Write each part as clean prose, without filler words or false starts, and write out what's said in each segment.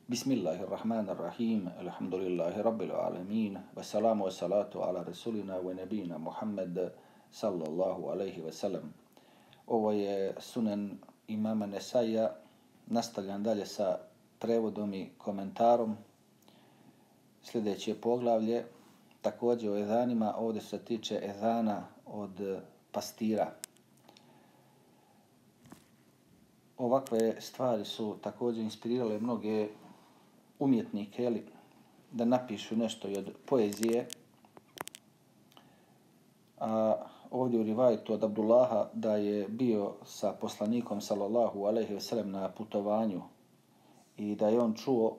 Bismillahirrahmanirrahim. Alhamdulillahi rabbil alamin. Wassalamu wassalatu ala rasulina wa nabina Muhammad sallallahu alaihi wasallam. Ovo je sunan imama Nesaija. Nastavljam dalje sa prevodom i komentarom. Sljedeće poglavlje, također o ezanima, ovdje se tiče ezana od pastira. Ovakve stvari su također inspirirale mnoge umjetnike da napišu nešto i od poezije. A ovdje u rivajetu od Abdullaha da je bio sa poslanikom sallallahu alejhi ve sellem na putovanju i da je on čuo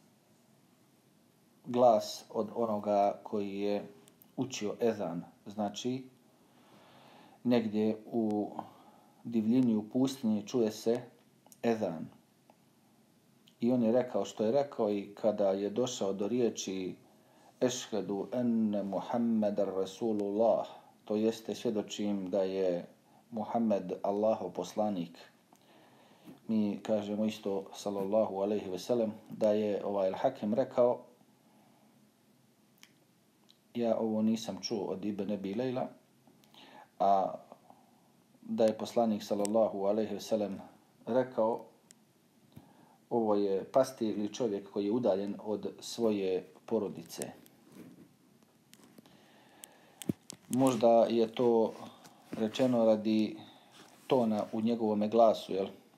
glas od onoga koji je učio ezan. Znači, negdje u divljini, u pustinji čuje se ezan. I on je rekao što je rekao i kada je došao do riječi Ešhedu enne Muhammedar Rasulullah, to jeste svjedočim da je Muhammed Allahov poslanik. Mi kažemo isto sallallahu alejhi ve sellem da je Al-Hakim rekao, ja ovo nisam čuo od Ibn Abi Lejla, a da je poslanik sallallahu alejhi ve sellem rekao, ovo je pastir ili čovjek koji je udaljen od svoje porodice. Možda je to rečeno radi tona u njegovome glasu,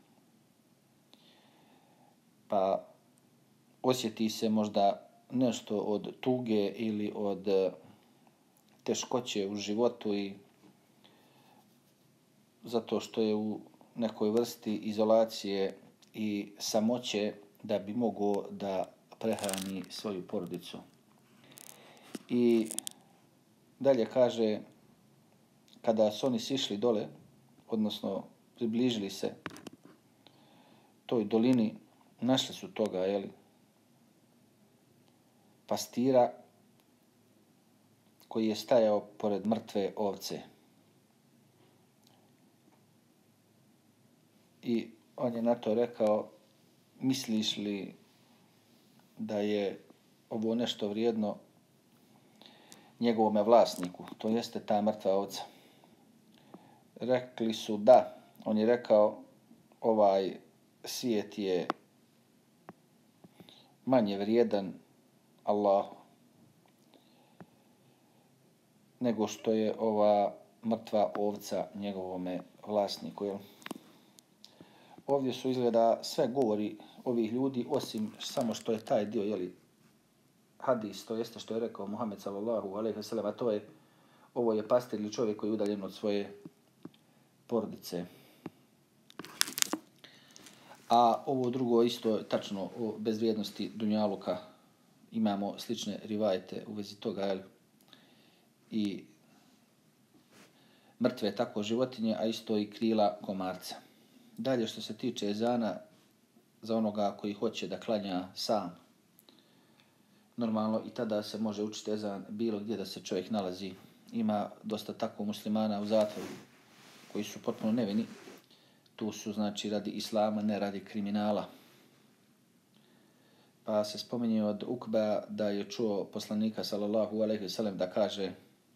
pa osjeti se možda nešto od tuge ili od teškoće u životu i zato što je u nekoj vrsti izolacije i samoće da bi mogao da prehrani svoju porodicu. I dalje kaže, kada su oni sišli dole, odnosno približili se toj dolini, našli su toga, pastira koji je stajao pored mrtve ovce. I on je na to rekao, misliš li da je ovo nešto vrijedno njegovome vlasniku, to jeste ta mrtva ovca? Rekli su da. On je rekao, ovaj svijet je manje vrijedan Allahu nego što je ova mrtva ovca njegovome vlasniku. Ovdje su izgleda sve govori ovih ljudi, osim samo što je taj dio, hadis, to jeste što je rekao Muhammed sallallahu alejhi ve sellem, a to je, ovo je pastir ili čovjek koji je udaljen od svoje porodice. A ovo drugo isto tačno o bezvrijednosti dunjaluka. Imamo slične rivajete u vezi toga, i mrtve tako životinje, a isto i krila komarca. Dalje što se tiče ezana, za onoga koji hoće da klanja sam, normalno i tada se može učiti ezan bilo gdje da se čovjek nalazi. Ima dosta tako muslimana u zatvoru koji su potpuno nevini. Tu su znači radi islama, ne radi kriminala. Pa se spominje od Ukba da je čuo poslanika sallallahu alejhi ve sellem da kaže,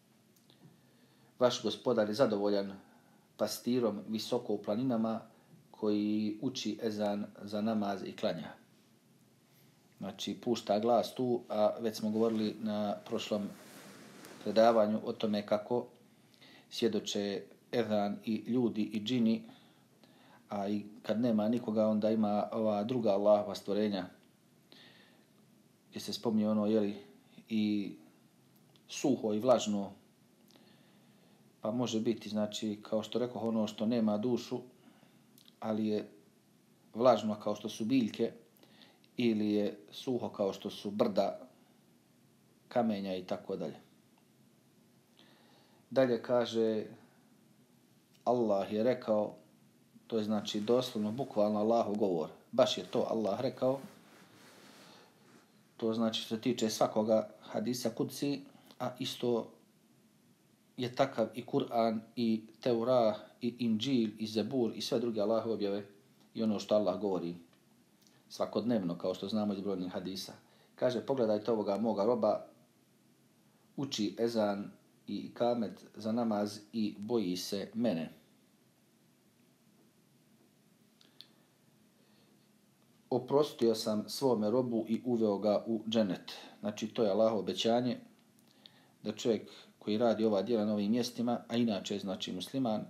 vaš gospodar je zadovoljan pastirom visoko u planinama koji uči ezan za namaz i klanja. Znači, pušta glas tu, a već smo govorili na prošlom predavanju o tome kako svjedoče ezan i ljudi i džini, a i kad nema nikoga, onda ima ova druga Allahova stvorenja, gdje se spominje i suho i vlažno, pa može biti, znači, kao što rekao, ono što nema dušu, ali je vlažno kao što su biljke, ili je suho kao što su brda, kamenja i tako dalje. Dalje kaže, Allah je rekao, to je znači doslovno, bukvalno Allahov govor. Baš je to Allah rekao. To znači što se tiče svakoga hadisa kudsi, a isto je takav i Kur'an, i Teurah, i Inđil, i Zebur, i sve druge Allahove objave i ono što Allah govori. svakodnevno, kao što znamo iz brojnih hadisa. Kaže, pogledajte ovoga moga roba, uči ezan i kamet za namaz i boji se mene. Oprostio sam svome robu i uveo ga u dženet. Znači, to je Allahovo obećanje da čovjek koji radi ova djela na ovim mjestima, a inače je znači musliman,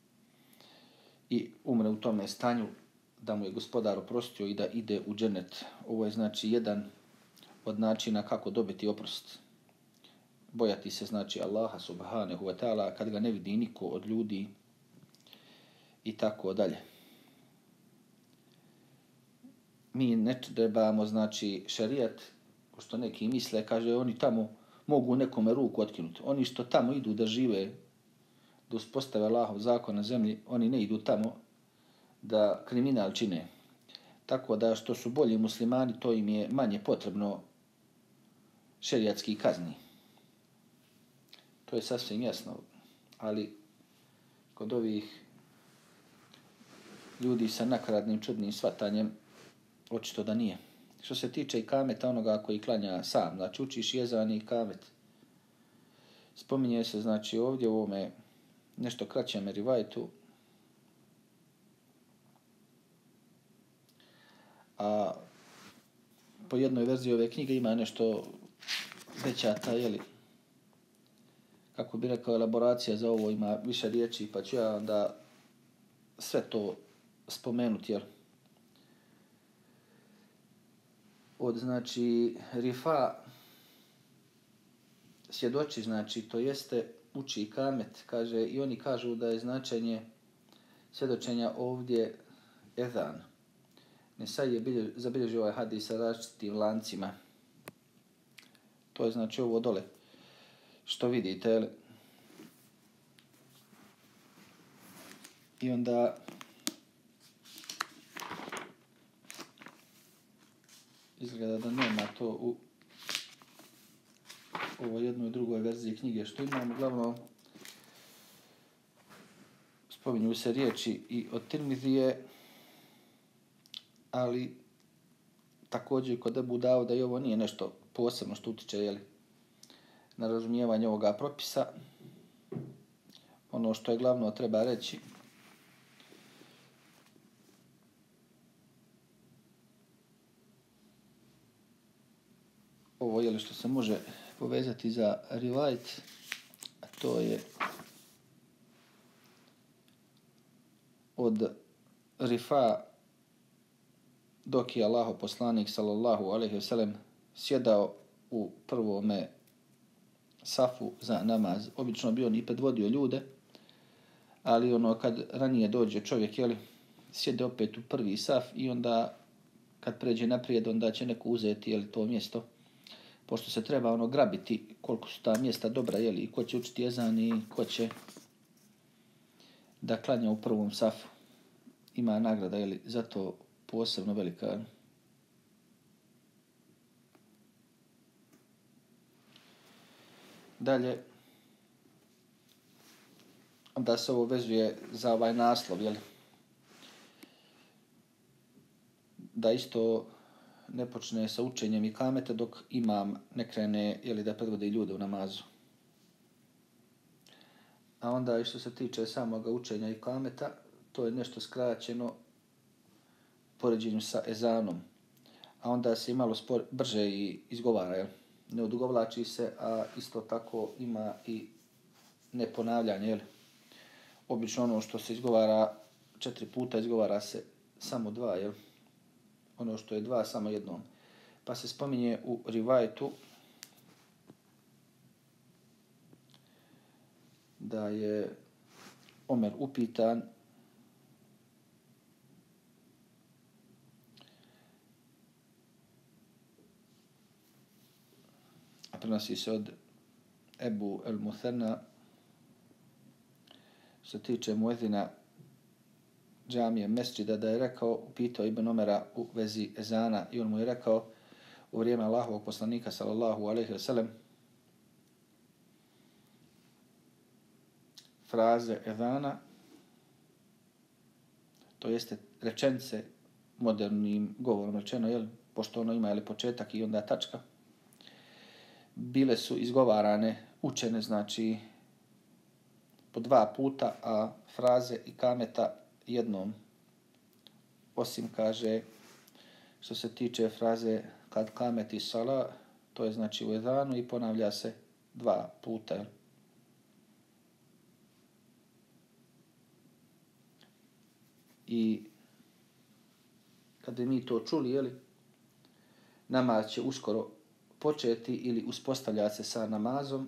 i umre u tome stanju da mu je gospodar oprostio i da ide u dženet. Ovo je znači jedan od načina kako dobiti oprost. Bojati se znači Allaha subhanahu wa ta'ala kad ga ne vidi niko od ljudi i tako dalje. Mi ne trebamo znači šerijat, što neki misle, kaže oni tamo mogu nekome ruku otkinuti. Oni što tamo idu da žive, da uspostave Allahov zakon na zemlji, oni ne idu tamo da kriminal čine. Tako da što su bolji muslimani, to im je manje potrebno šerijatski kazni. To je sasvim jasno. Ali kod ovih ljudi sa nakaradnim čudnim shvatanjem, očito da nije. Što se tiče i kameta onoga koji klanja sam, znači učiš jezan i kamet. Spominje se znači ovdje u ovome nešto kraćem rivajtu, a po jednoj verziji ove knjige ima nešto većata, jeli, kako bi rekao, elaboracija za ovo ima više riječi, pa ću ja onda sve to spomenuti, jel. Od, znači, rifa svjedoči, znači, to jeste uči kamet, kaže, i oni kažu da je značenje svjedočenja ovdje ezan. Nesaj je zabilježio ovaj hadis sa različitim lancima. To je znači ovo dole što vidite, jel? I onda izgleda da nema to u ovoj jednoj i drugoj verziji knjige što imamo. Uglavnom, spominju se riječi i od Tirmizije, ali također kod Ebu Dauda i ovo nije nešto posebno što utiče, jeli, na razumijevanje ovoga propisa. Ono što je glavno treba reći, ovo je što se može povezati za rivajt, a to je od rifa dok je Allahov poslanik sallallahu alejhi ve sellem sjedao u prvome safu za namaz. Obično bi on i predvodio ljude, ali ono kad ranije dođe čovjek, jeli, sjede opet u prvi saf i onda kad pređe naprijed, onda će neko uzeti, jeli, to mjesto. Pošto se treba ono grabiti koliko su ta mjesta dobra, jeli, ko će učiti ezan i ko će da klanja u prvom safu. Ima nagrada, jeli, zato posebno velika. Dalje, onda se ovo vezuje za ovaj naslov, jeli, da isto ne počne sa učenjem i kamete dok imam ne krene, jeli, da predvodi ljude u namazu. A onda i što se tiče samog učenja i kameta, to je nešto skraćeno poređenju sa ezanom. A onda se malo brže i izgovara, jel? Ne odugovlači se, a isto tako ima i neponavljanje, jel? Obično ono što se izgovara 4 puta, izgovara se samo 2, jel? Ono što je 2 samo jednom. Pa se spominje u rivajtu da je Omer upitan prenosi se od Ebu el-Muthana, što se tiče muezina džamije mesdžida, da je rekao, upitao Ibn Omera u vezi ezana i on mu je rekao u vrijeme Allahovog poslanika sallallahu alejhi ve sellem fraze ezana, to jeste rečenice modernim govorom rečeno, jel, pošto ono ima jel, početak i onda tačka, bile su izgovarane, učene, znači, po 2 puta, a fraze i kameta jednom. Osim, kaže, što se tiče fraze kad kameti sala, to je znači u ezanu i ponavlja se 2 puta. Jel? I kada mi to čuli, jeli, namaz će uskoro početi ili uspostavljati se sa namazom,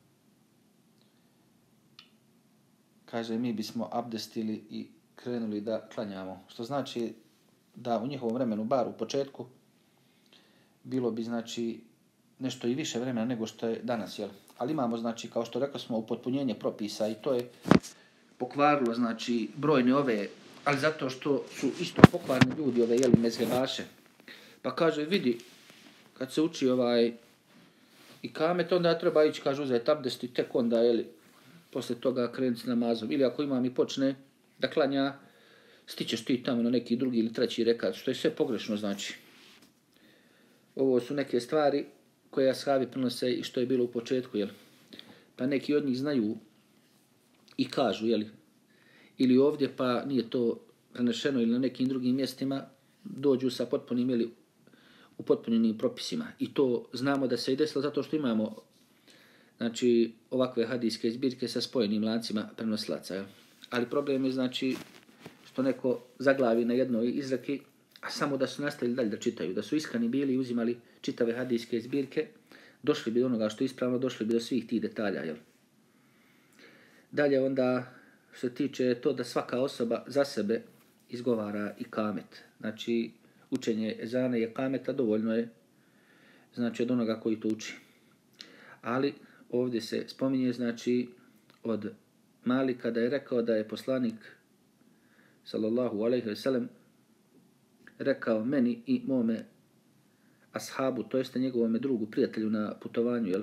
kaže, mi bismo abdestili i krenuli da klanjamo. Što znači da u njihovom vremenu, bar u početku, bilo bi, znači, nešto i više vremena nego što je danas, jel? Ali imamo, znači, kao što rekli smo, upotpunjenje propisa i to je pokvarilo, znači, brojne ove, ali zato što su isto pokvarni ljudi, ove, jeli, mezhebaše. Pa kaže, vidi, kad se uči i kamet, onda treba ići, kaže, uzeti abdest i tek onda, jeli, poslije toga krenuti s namazom. Ili ako imam i počne da klanja, stićeš ti tamo na neki drugi ili treći rekat, što je sve pogrešno, znači. Ovo su neke stvari koje ashabi prenose i što je bilo u početku, jel? Pa neki od njih znaju i kažu, jel? Ili ovdje, pa nije to prenešeno ili na nekim drugim mjestima, dođu sa potpunim, jel, upotpunjenim propisima. I to znamo da se i desilo zato što imamo, znači, ovakve hadijske zbirke sa spojenim lancima prenosilaca, jel? Ali problem je, znači, što neko zaglavi na jednoj izreki, a samo da su nastavili dalje da čitaju, da su iskreni bili i uzimali čitave hadijske zbirke, došli bi do onoga što je ispravno, došli bi do svih tih detalja. Jel? Dalje onda se tiče to da svaka osoba za sebe izgovara i kamet. Znači, učenje ezana i kameta dovoljno je, znači, od onoga koji to uči. Ali ovdje se spominje, znači, od Malika da je rekao da je poslanik sallallahu alejhi ve sellem rekao meni i mome ashabu, to jeste njegovome drugu, prijatelju na putovanju, jel?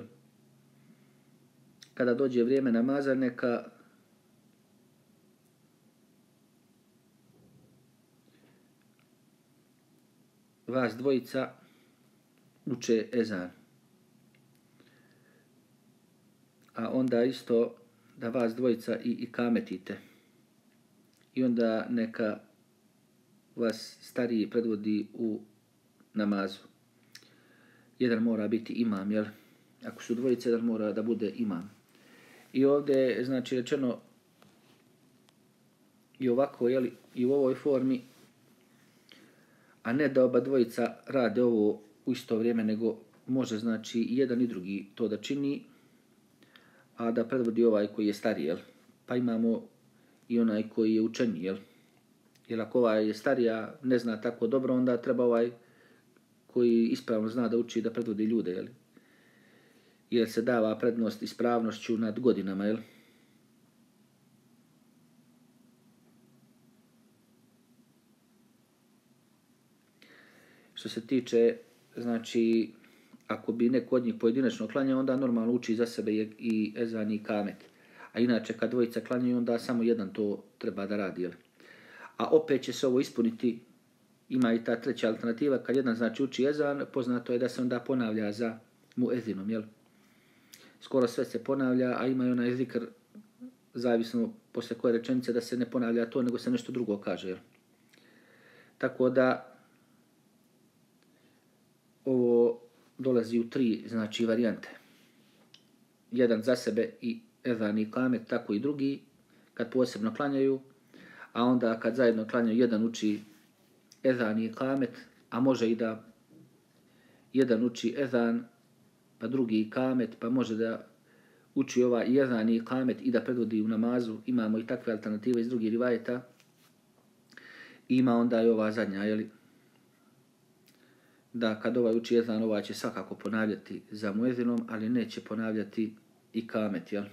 Kada dođe vrijeme namaza, neka vas dvojica uče ezan. A onda isto da vas dvojica i kametite. I onda neka vas stariji predvodi u namazu. Jedan mora biti imam, jel? Ako su dvojice, jedan mora da bude imam. I ovdje je, znači, rečeno i ovako, jel, i u ovoj formi, a ne da oba dvojica rade ovo u isto vrijeme, nego može, znači, i jedan i drugi to da čini, a da predvodi ovaj koji je stariji, jel? Pa imamo i onaj koji je učeniji, jel? Jer ako ovaj je starija, ne zna tako dobro, onda treba ovaj koji ispravno zna da uči da predvodi ljude, jel? Jer se dava prednost ispravnošću nad godinama, jel? Što se tiče, znači, ako bi neko od njih pojedinačno klanjao, onda normalno uči za sebe i ezan i kamet. A inače, kad dvojica klanjaju, onda samo jedan to treba da radi, jel? A opet će se ovo ispuniti, ima i ta treća alternativa, kad jedan, znači, uči ezan, poznato je da se onda ponavlja za muezinom, jel? Skoro sve se ponavlja, a ima i onaj zikr, zavisno posle koje rečenice, da se ne ponavlja to, nego se nešto drugo kaže, jel? Tako da, ovo dolazi u 3, znači, varijante. Jedan za sebe i ezan i kamet, tako i drugi, kad posebno klanjaju, a onda kad zajedno klanjaju, jedan uči ezan i kamet, a može i da jedan uči ezan, pa drugi kamet, pa može da uči i ezan i kamet i da predvodi u namazu. Imamo i takve alternative iz drugih rivajeta. Ima onda i ova zadnja, jeli? Da kad ovaj uči ezan, ovaj će svakako ponavljati za muezinom, ali neće ponavljati i kamet, jel?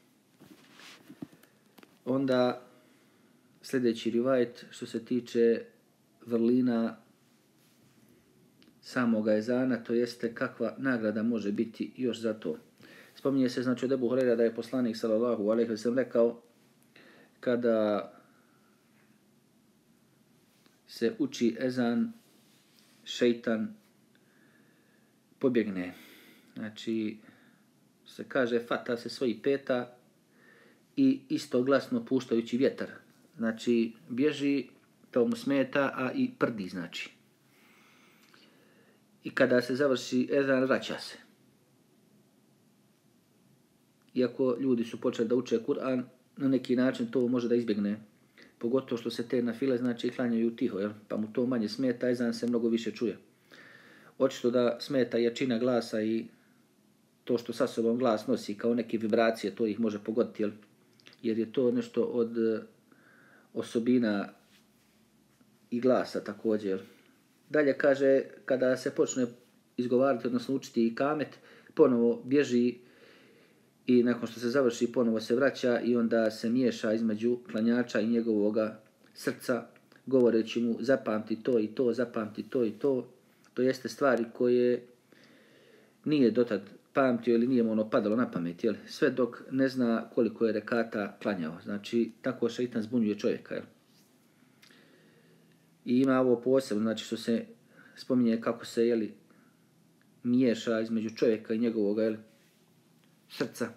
Onda sljedeći rivajet što se tiče vrlina samoga ezana, to jeste kakva nagrada može biti još za to. Spominje se, znači, od Ebu Hurajre da je poslanik sallallahu alejhi ve sellem rekao kada se uči ezan, šeitan pobjegne. Znači, se kaže, fata se svojih peta i isto glasno puštajući vjetar. Znači, bježi, to mu smeta, a i prdi, znači. I kada se završi ezan, vraća se. Iako ljudi su počeli da uče Kur'an, na neki način to može da izbjegne. Pogotovo što se te nafile, znači, klanjaju tiho, jel? Pa mu to manje smeta, ezan se mnogo više čuje. Očito da smeta jačina glasa i to što sa sobom glas nosi kao neke vibracije, to ih može pogoditi, jel? Jer je to nešto od osobina i glasa također. Dalje kaže, kada se počne izgovarati, odnosno učiti i kamet, ponovo bježi i nakon što se završi ponovo se vraća i onda se miješa između klanjača i njegovoga srca, govoreći mu zapamti to i to, zapamti to i to. To jeste stvari koje nije dotad pamtio ili nije mu ono padalo na pamet, jel? Sve dok ne zna koliko je rekata klanjao. Znači, tako šeitan zbunjuje čovjeka, jel? I ima ovo posebno, znači što se spominje kako se, jeli, miješa između čovjeka i njegovog, jeli, srca.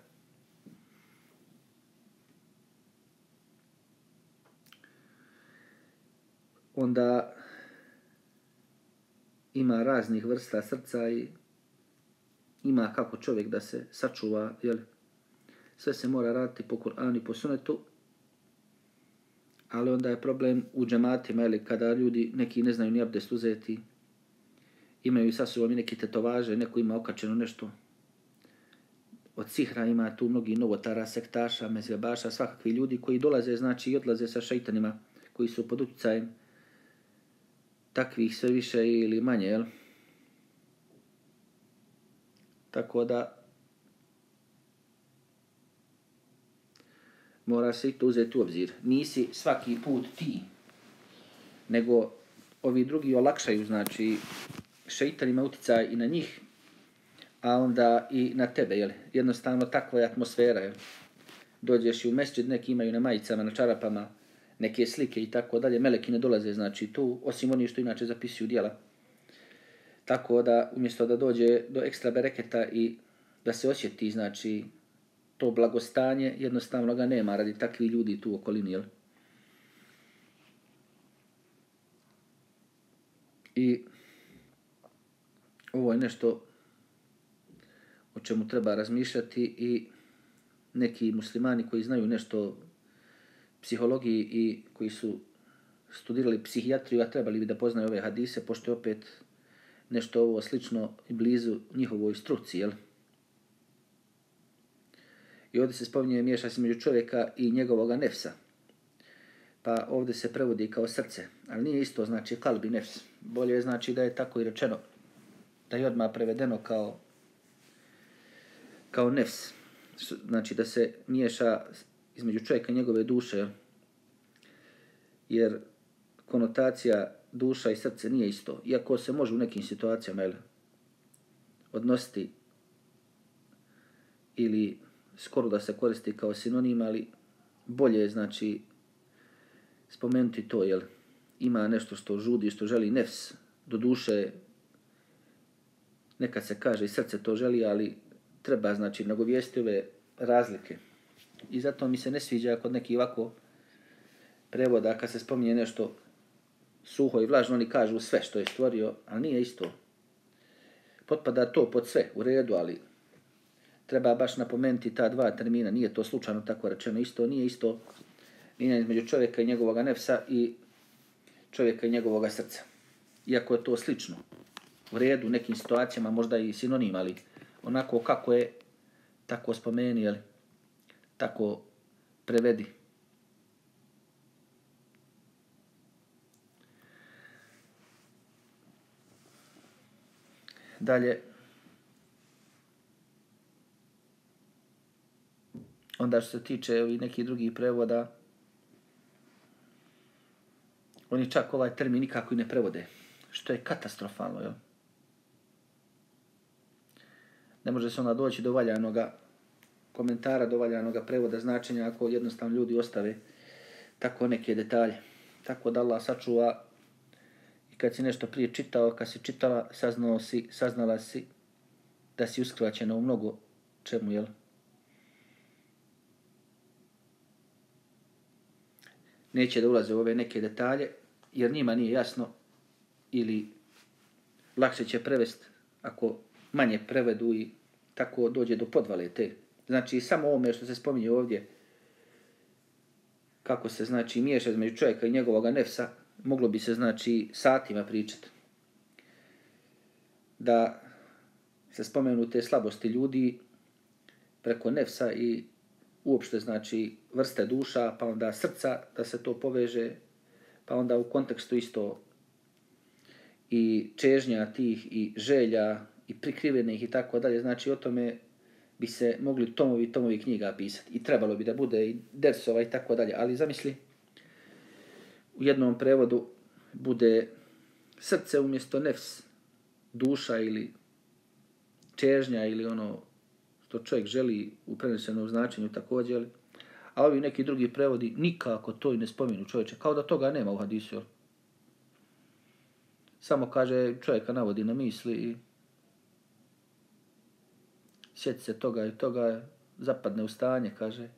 Onda ima raznih vrsta srca i ima kako čovjek da se sačuva, jeli. Sve se mora raditi po Kur'anu i po sunetu, ali onda je problem u džematima, jeli, kada ljudi neki ne znaju ni abdest uzeti, imaju sa sobom i neki tetovaže, neko ima okačeno nešto od sihra, ima tu mnogi novotara, sektaša, mezhebaša, svakakvi ljudi koji dolaze, znači, i odlaze sa šeitanima, koji su pod utjecajem takvih sve više ili manje, jel? Tako da mora se i to uzeti u obzir. Nisi svaki put ti, nego ovi drugi olakšaju, znači, šeitanima utjecaj i na njih, a onda i na tebe, jel? Jednostavno takva je atmosfera, jel? Dođeš i u mesdžid, neki imaju na majicama, na čarapama, neke slike i tako dalje, meleki ne dolaze, znači, tu, osim oni što inače zapisuju djela. Tako da, umjesto da dođe do ekstra bereketa i da se osjeti, znači, to blagostanje, jednostavno ga nema radi takvih ljudi tu u okolini, jel? I ovo je nešto o čemu treba razmišljati i neki muslimani koji znaju nešto o psihologiji i koji su studirali psihijatriju, a trebali bi da poznaju ove hadise, pošto je opet nešto ovo slično i blizu njihovoj struci, jel? I ovdje se spominje miješa se među čovjeka i njegovoga nefsa. Pa ovdje se prevodi kao srce, ali nije isto, znači kalb i nefs. Bolje je, znači, da je tako i rečeno, da je odmah prevedeno kao nefs. Znači da se miješa između čovjeka i njegove duše, jer konotacija duša i srce nije isto. Iako se može u nekim situacijama, jel, odnositi ili skoro da se koristi kao sinonim, ali bolje je, znači, spomenuti to, jel, ima nešto što žudi, što želi nefs, do duše, nekad se kaže i srce to želi, ali treba, znači, nagovijesti ove razlike. I zato mi se ne sviđa kod nekih ovako prevoda, kad se spominje nešto suho i vlažno, oni kažu sve što je stvorio, ali nije isto. Potpada to pod sve, u redu, ali treba baš napomenuti ta dva termina, nije to slučajno tako rečeno, isto nije isto linija između čovjeka i njegovoga nefsa i čovjeka i njegovoga srca. Iako je to slično, u redu, u nekim situacijama možda i sinonim, ali onako kako je, tako spomeni, jel, tako prevedi. Dalje, onda što se tiče ovih nekih drugih prevoda, oni čak ovaj termin nikako i ne prevode, što je katastrofalno, jel? Ne može se onda doći do valjanoga komentara, do valjanoga prevoda značenja ako jednostavno ljudi ostave tako neke detalje. Tako da Allah sačuva, kad si nešto prije čitao, kad si čitala, saznala si da si uskraćena u mnogo čemu, jel? Neće da ulaze u ove neke detalje, jer njima nije jasno ili lakše će prevesti ako manje prevedu i tako dođe do podvale te. Znači, samo ovome što se spominje ovdje, kako se, znači, miješa između čovjeka i njegovoga nefsa, moglo bi se, znači, satima pričati. Da se spomenu te slabosti ljudi preko nefsa i uopšte, znači, vrste duša, pa onda srca, da se to poveže, pa onda u kontekstu isto i čežnja tih i želja i prikrivenih i tako dalje. Znači, o tome bi se mogli tomovi knjiga pisati. I trebalo bi da bude i dersova i tako dalje. Ali zamisli, u jednom prevodu bude srce umjesto nefs, duša ili čežnja ili ono što čovjek želi u prenesenom značenju također. A ovi neki drugi prevodi nikako to i ne spominu čovječe. Kao da toga nema u hadisu. Samo kaže, čovjeka navodi na misli i sjeti se toga i toga, zapadne u stanje, kaže.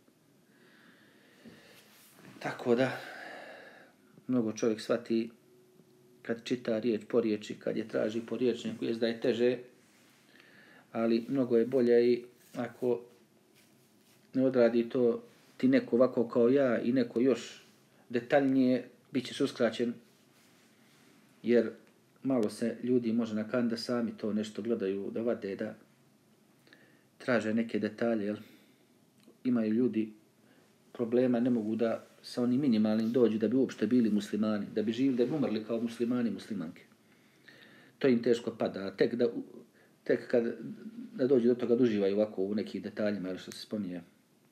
Tako da, mnogo čovjek shvati kad čita riječ po riječi, kad je traži po riječniku, jest da je teže, ali mnogo je bolje i ako ne odradi to ti neko ovako kao ja i neko još detaljnije, bit ćeš uskraćen, jer malo se ljudi može nakaniti da sami to nešto gledaju, da vade, da traže neke detalje, jel? Imaju ljudi problema, ne mogu da sa onim minimalnim dođu da bi uopšte bili muslimani, da bi živjeli, da bi umrli kao muslimani i muslimanke. To im teško pada. Tek kad da dođu do toga da uživaju ovako u nekih detaljima, jel, što se spominje.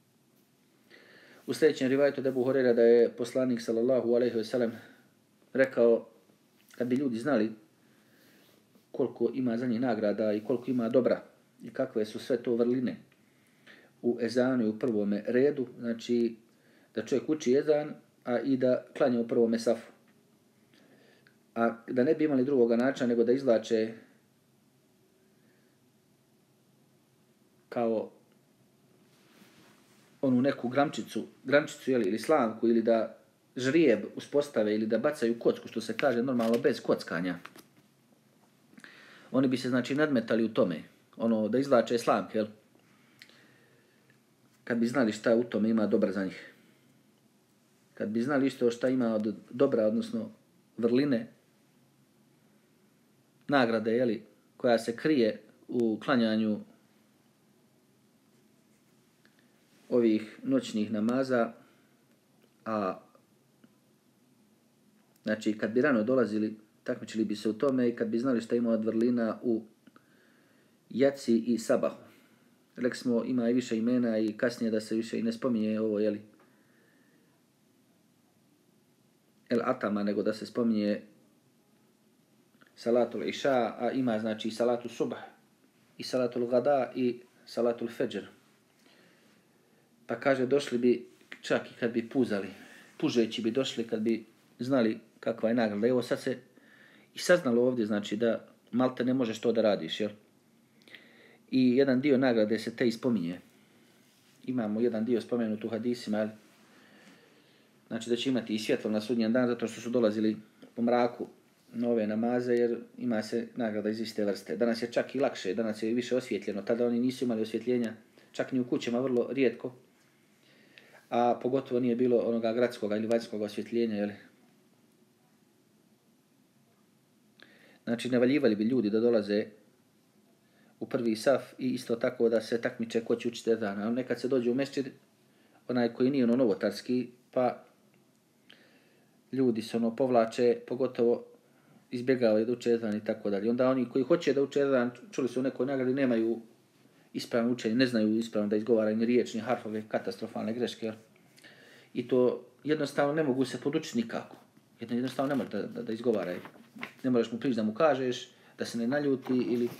U sljedećem rivajetu Ebu Hurajra da je poslanik sallallahu alejhi ve sellem rekao, kad bi ljudi znali koliko ima za njih nagrada i koliko ima dobra i kakve su sve to vrline u ezanu i u prvome redu, znači da čovjek uči ezan, a i da klanja u prvome safu. A da ne bi imali drugoga načina nego da izvlače kao onu neku grančicu ili slamku, ili da žrijeb uspostave ili da bacaju kocku, što se kaže normalno bez kockanja. Oni bi se, znači, nadmetali u tome, ono da izvlače slamke, jel? Kad bi znali šta u tome ima dobra za njih. Kad bi znali isto šta ima od dobra, odnosno vrline, nagrade, jeli, koja se krije u klanjanju ovih noćnih namaza, a znači kad bi rano dolazili, takmičili bi se u tome i kad bi znali šta ima od vrlina u jaci i sabahu. Rekli smo, ima i više imena i kasnije da se više i ne spominje ovo, jeli, el atama, nego da se spominje salatul iša, a ima, znači, salatu subh i salatul gada i salatul fajr. Pa kaže, došli bi čak i kad bi puzali, pužeći bi došli kad bi znali kakva je nagrada. Evo sad se i saznalo ovdje, znači, da malte ne možeš to da radiš, jel? I jedan dio nagrade se te ispominje. Imamo jedan dio spomenut u hadisima, jel? Znači da će imati i svjetlo na sudnjem dan zato što su dolazili po mraku na ove namaze, jer ima se nagrada iz iste vrste. Danas je čak i lakše, danas je više osvjetljeno. Tada oni nisu imali osvjetljenja, čak ni u kućama, vrlo rijetko. A pogotovo nije bilo onoga gradskog ili vanjskog osvjetljenja, jel? Znači, navaljivali bi ljudi da dolaze u prvi saf i isto tako da se takmiče ko će učiti ezan. A nekad se dođe u mesdžid, onaj koji nije novotarski, pa ljudi se povlače, pogotovo izbjegavaju da uče ezan i tako dalje. Onda oni koji hoće da uče ezan, čuli su u nekoj nagradi, nemaju ispravno učenje, ne znaju ispravno da izgovaraju ni riječ, ni harfove, katastrofalne greške. I to jednostavno ne mogu se podučiti nikako. Jednostavno ne može da izgovaraju. Ne moraš mu prići da mu kažeš, da se ne naljuti ili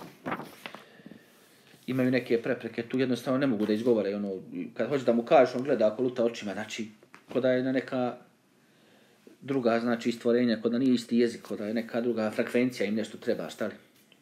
imaju neke prepreke, tu jednostavno ne mogu da izgovaraju. Ono, kad hoće da mu kažeš, on gleda ako luta očima, znači, ko da je na neka druga znači stvorenja, kod da nije isti jezik, kod da je neka druga frekvencija im nešto treba, šta li?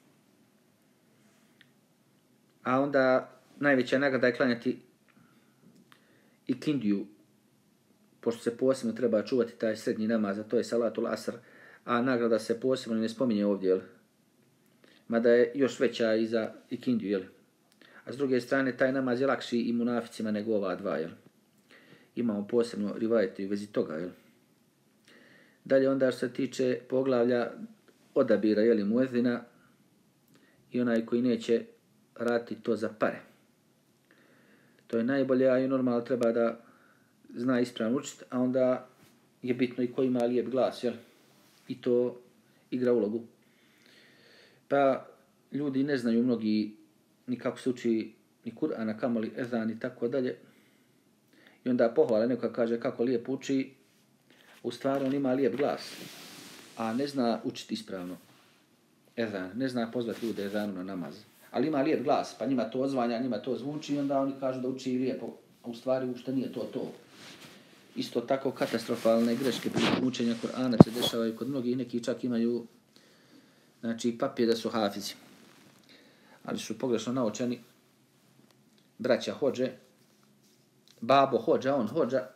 A onda najveća nagrada je klanjati ikindiju, pošto se posebno treba čuvati taj srednji namaz, a to je salatul asr, a nagrada se posebno ne spominje ovdje, jel? Mada je još veća i za ikindiju, jel? A s druge strane, taj namaz je lakši i munaficima nego ova dva, jel? Imamo posebno rivajete u vezi toga, jel? Dalje onda što se tiče poglavlja odabira, jel, muezina i onaj koji neće raditi to za pare. To je najbolje, a i normalno treba da zna ispravno učiti, a onda je bitno i ko ima lijep glas, jel? I to igra ulogu. Pa ljudi ne znaju mnogi ni kako se uči ni Kur'an, a kamoli ezan i tako dalje. I onda pohvale neko kaže kako lijep uči, u stvari on ima lijep glas, a ne zna učiti ispravno ezan, ne zna pozvati ljude ezanu na namaz. Ali ima lijep glas, pa njima to odzvanja, njima to zvuči i onda oni kažu da uči lijepo, a u stvari uopšte nije to. Isto tako katastrofalne greške prilikom učenja Kur'ana se dešavaju kod mnogih, neki čak imaju znači papir da su hafizi, ali su pogrešno naučeni. Braća hodže, babo hodža, on hodža,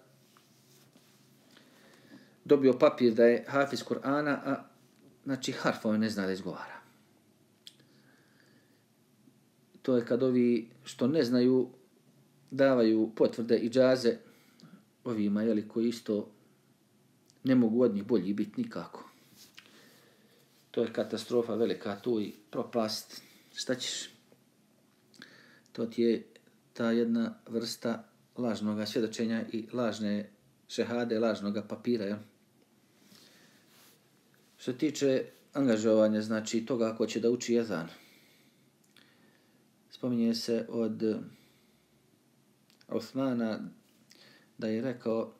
dobio papir da je hafiz Kur'ana, a znači harfove ne zna da izgovara. To je kad ovi što ne znaju davaju potvrde i džaze ovima, jeli, koji isto ne mogu od njih bolji biti nikako. To je katastrofa velika, tu i propast. Šta ćeš? To ti je ta jedna vrsta lažnog svjedočenja i lažne šehade, lažnog papira. Ja? Što tiče angažovanja, znači toga ko će da uči ezan. Spominje se od Osmana da je rekao: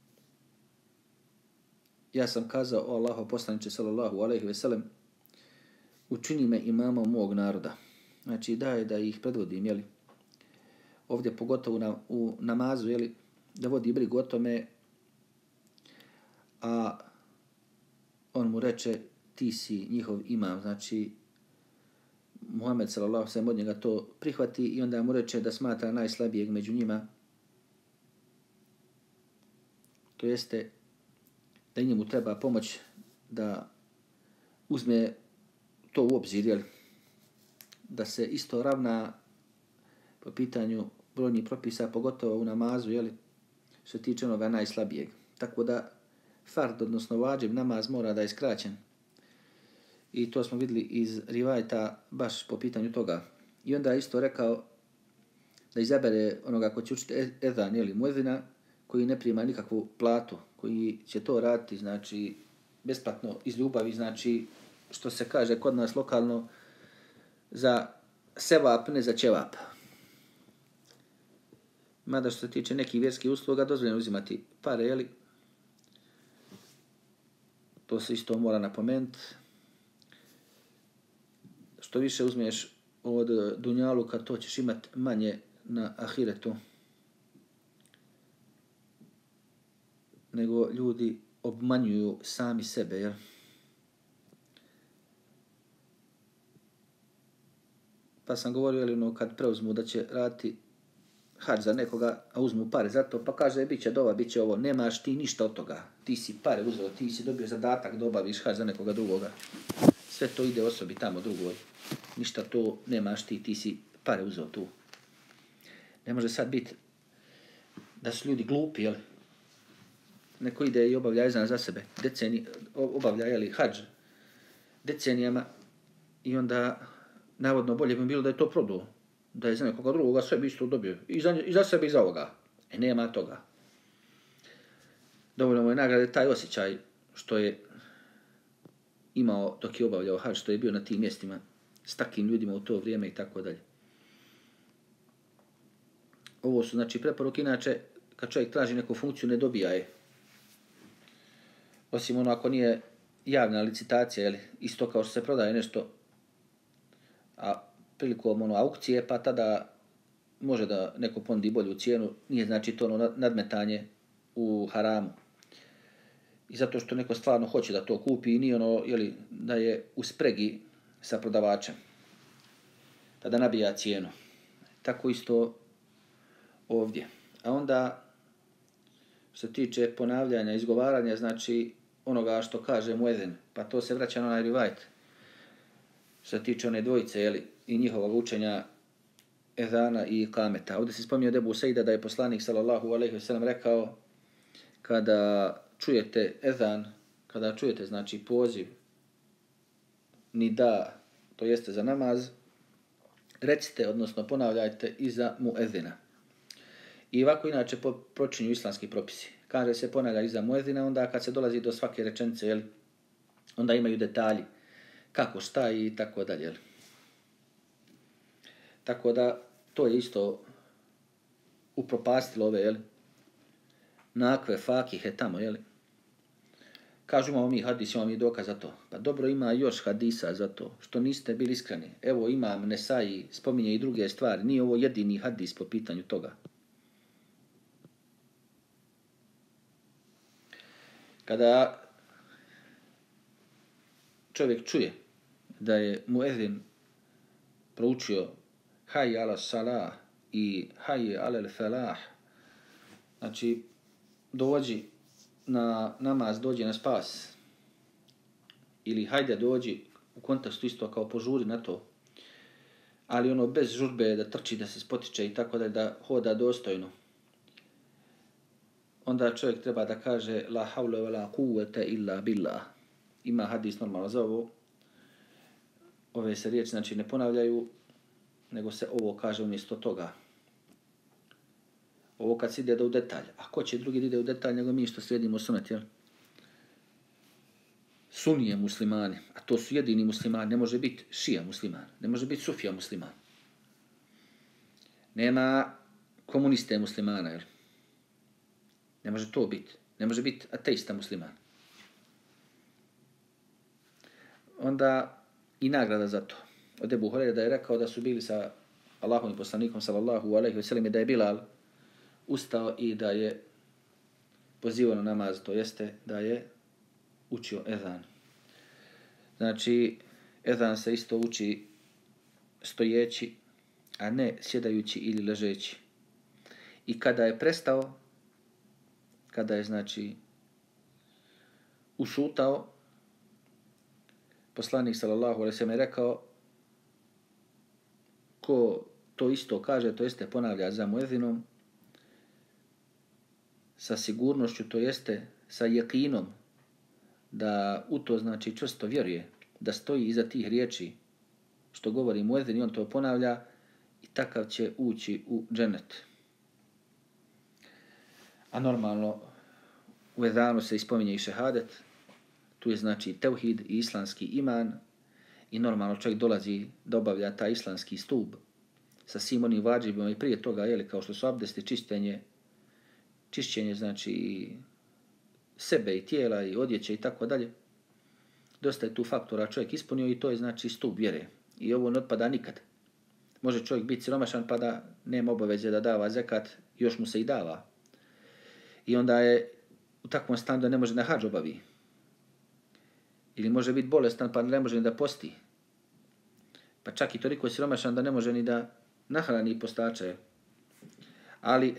ja sam kazao, o Allaho poslaniče sallallahu alejhi ve sellem, učini me imamom mog naroda. Znači daje da ih predvodim, jeli? Ovdje pogotovo u namazu, jeli, da vodi brigu o tome, a on mu reče ti si njihov imam, znači Muhammed sallallahu alejhi ve sellem od njega to prihvati i onda mu reče da smatra najslabijeg među njima. To jeste da njemu treba pomoć da uzme to u obzir, jel? Da se isto ravna po pitanju brojnih propisa, pogotovo u namazu, jel? Što tiče onoga najslabijeg. Tako da fard, odnosno vađib namaz mora da je skraćen. I to smo vidjeli iz rivajeta baš po pitanju toga. I onda je isto rekao da izabere onoga ko će učiti ezan, jel, muezina, koji ne prima nikakvu platu, koji će to raditi, znači, besplatno, iz ljubavi, znači, što se kaže kod nas lokalno, za sevap, ne za ćevap. Mada što se tiče nekih vjerskih usluga, dozvoljeno uzimati pare, jeli? To se isto mora napomenuti. Što više uzmeš od dunjaluka, to ćeš imati manje na ahiretu. Nego ljudi obmanjuju sami sebe, jel? Pa sam govorio, jel, ono, kad preuzmu da će raditi hadž za nekoga, a uzmu pare za to, pa kaže, bit će dova, bit će ovo, nemaš ti ništa od toga. Ti si pare uzeo, ti si dobio zadatak da obaviš hadž za nekoga drugoga. Sve to ide osobi tamo drugoj. Ništa to nemaš ti si pare uzeo tu. Ne može sad biti da su ljudi glupi, jel? Neko ide i obavlja ezan za sebe, obavlja, jeli, hadž decenijama i onda navodno bolje bi bilo da je to prodao, da je za nekoga drugoga sve bi isto dobio, i za sebe i za ovoga. Nema toga. Dovoljno mu je nagrade taj osjećaj što je imao dok je obavljao hadž, što je bio na tim mjestima s takim ljudima u to vrijeme i tako dalje. Ovo su, znači, preporuke, inače kad čovjek traži neku funkciju ne dobija je. Osim ono ako nije javna licitacija, jel, isto kao što se prodaje nešto, a prilikom ono aukcije, pa tada može da neko ponudi bolju cijenu, nije znači to ono nadmetanje u haramu. i zato što neko stvarno hoće da to kupi i nije ono, da je u spregi sa prodavačem, da nabija cijenu. Tako isto ovdje. A onda, što se tiče ponavljanja, izgovaranja, znači onoga što kaže muezin, pa to se vraća na onaj rivajet. Što se tiče one dvojice, i njihovog učenja ezana i ikameta. Ovdje se spominje od Ebu Sejda da je poslanik sallallahu alejhi ve sellem rekao kada čujete ezan, kada čujete znači poziv nida, to jeste za namaz, recite, odnosno ponavljajte iza muezina. I ovako inače počinju islamski propisi. Kaže se ponavlja iza muezina, onda kad se dolazi do svake rečenice, onda imaju detalji kako, šta i tako dalje. Tako da to je isto upropastilo ove nakve, fakihe tamo, Kažu imamo mi hadis, imamo mi dokaz za to. Pa dobro, ima još hadisa za to, što niste bili iskreni. Evo imam Nesai, spominje i druge stvari. Nije ovo jedini hadis po pitanju toga. Kada čovjek čuje da je muezin proučio hayy ala salah i hayy ala falah, znači dođi na namaz, dođi na spas, ili hajde dođi, u kontekstu isto kao požuri na to, ali ono bez žurbe, da trči, da se spotiče i tako da hoda dostojno. Onda čovjek treba da kaže la havle wa la kuvvete illa billah. Ima hadis normalno za ovo. Ove se riječi znači ne ponavljaju, nego se ovo kaže umjesto toga. Ovo kad se ide u detalj. A ko će drugi ide u detalj nego mi što slijedimo sunet, Sunije muslimani, a to su jedini muslimani, ne može biti šija musliman, ne može biti sufija musliman. Nema komuniste muslimana, Ne može to biti. Ne može biti ateista musliman. Onda i nagrada za to. Od Ebu Hurajre da je rekao da su bili sa Allahom i poslanikom sallallahu alejhi ve sellem, da je Bilal ustao i da je pozivao na namaz, to jeste da je učio ezan. Znači, ezan se isto uči stojeći, a ne sjedajući ili ležeći. I kada je prestao, kada je znači ušutao, poslanik sallallahu alejhi ve sellem je rekao ko to isto kaže, to jeste ponavlja za muezinom, sa sigurnošću, to jeste sa jekinom, da u to znači čvrsto vjeruje, da stoji iza tih riječi što govori muezin i on to ponavlja, i takav će ući u džennet. A normalno u ezanu se ispominje i šehadet, tu je znači tevhid i islamski iman, i normalno čovjek dolazi da obavlja taj islamski stup sa svim onim vađibima i prije toga, kao što su abdesti, čišćenje znači i sebe i tijela i odjeće i tako dalje. Dosta je tu faktora čovjek ispunio i to je znači stup vjere. I ovo ne otpada nikad. Može čovjek biti siromašan pa da nema obaveze da dava zekat, još mu se i dava. I onda je u takvom stanju da ne može na hadž obavi. Ili može biti bolestan pa ne može ni da posti. Pa čak i toliko je siromašan da ne može ni da nahrani postače. Ali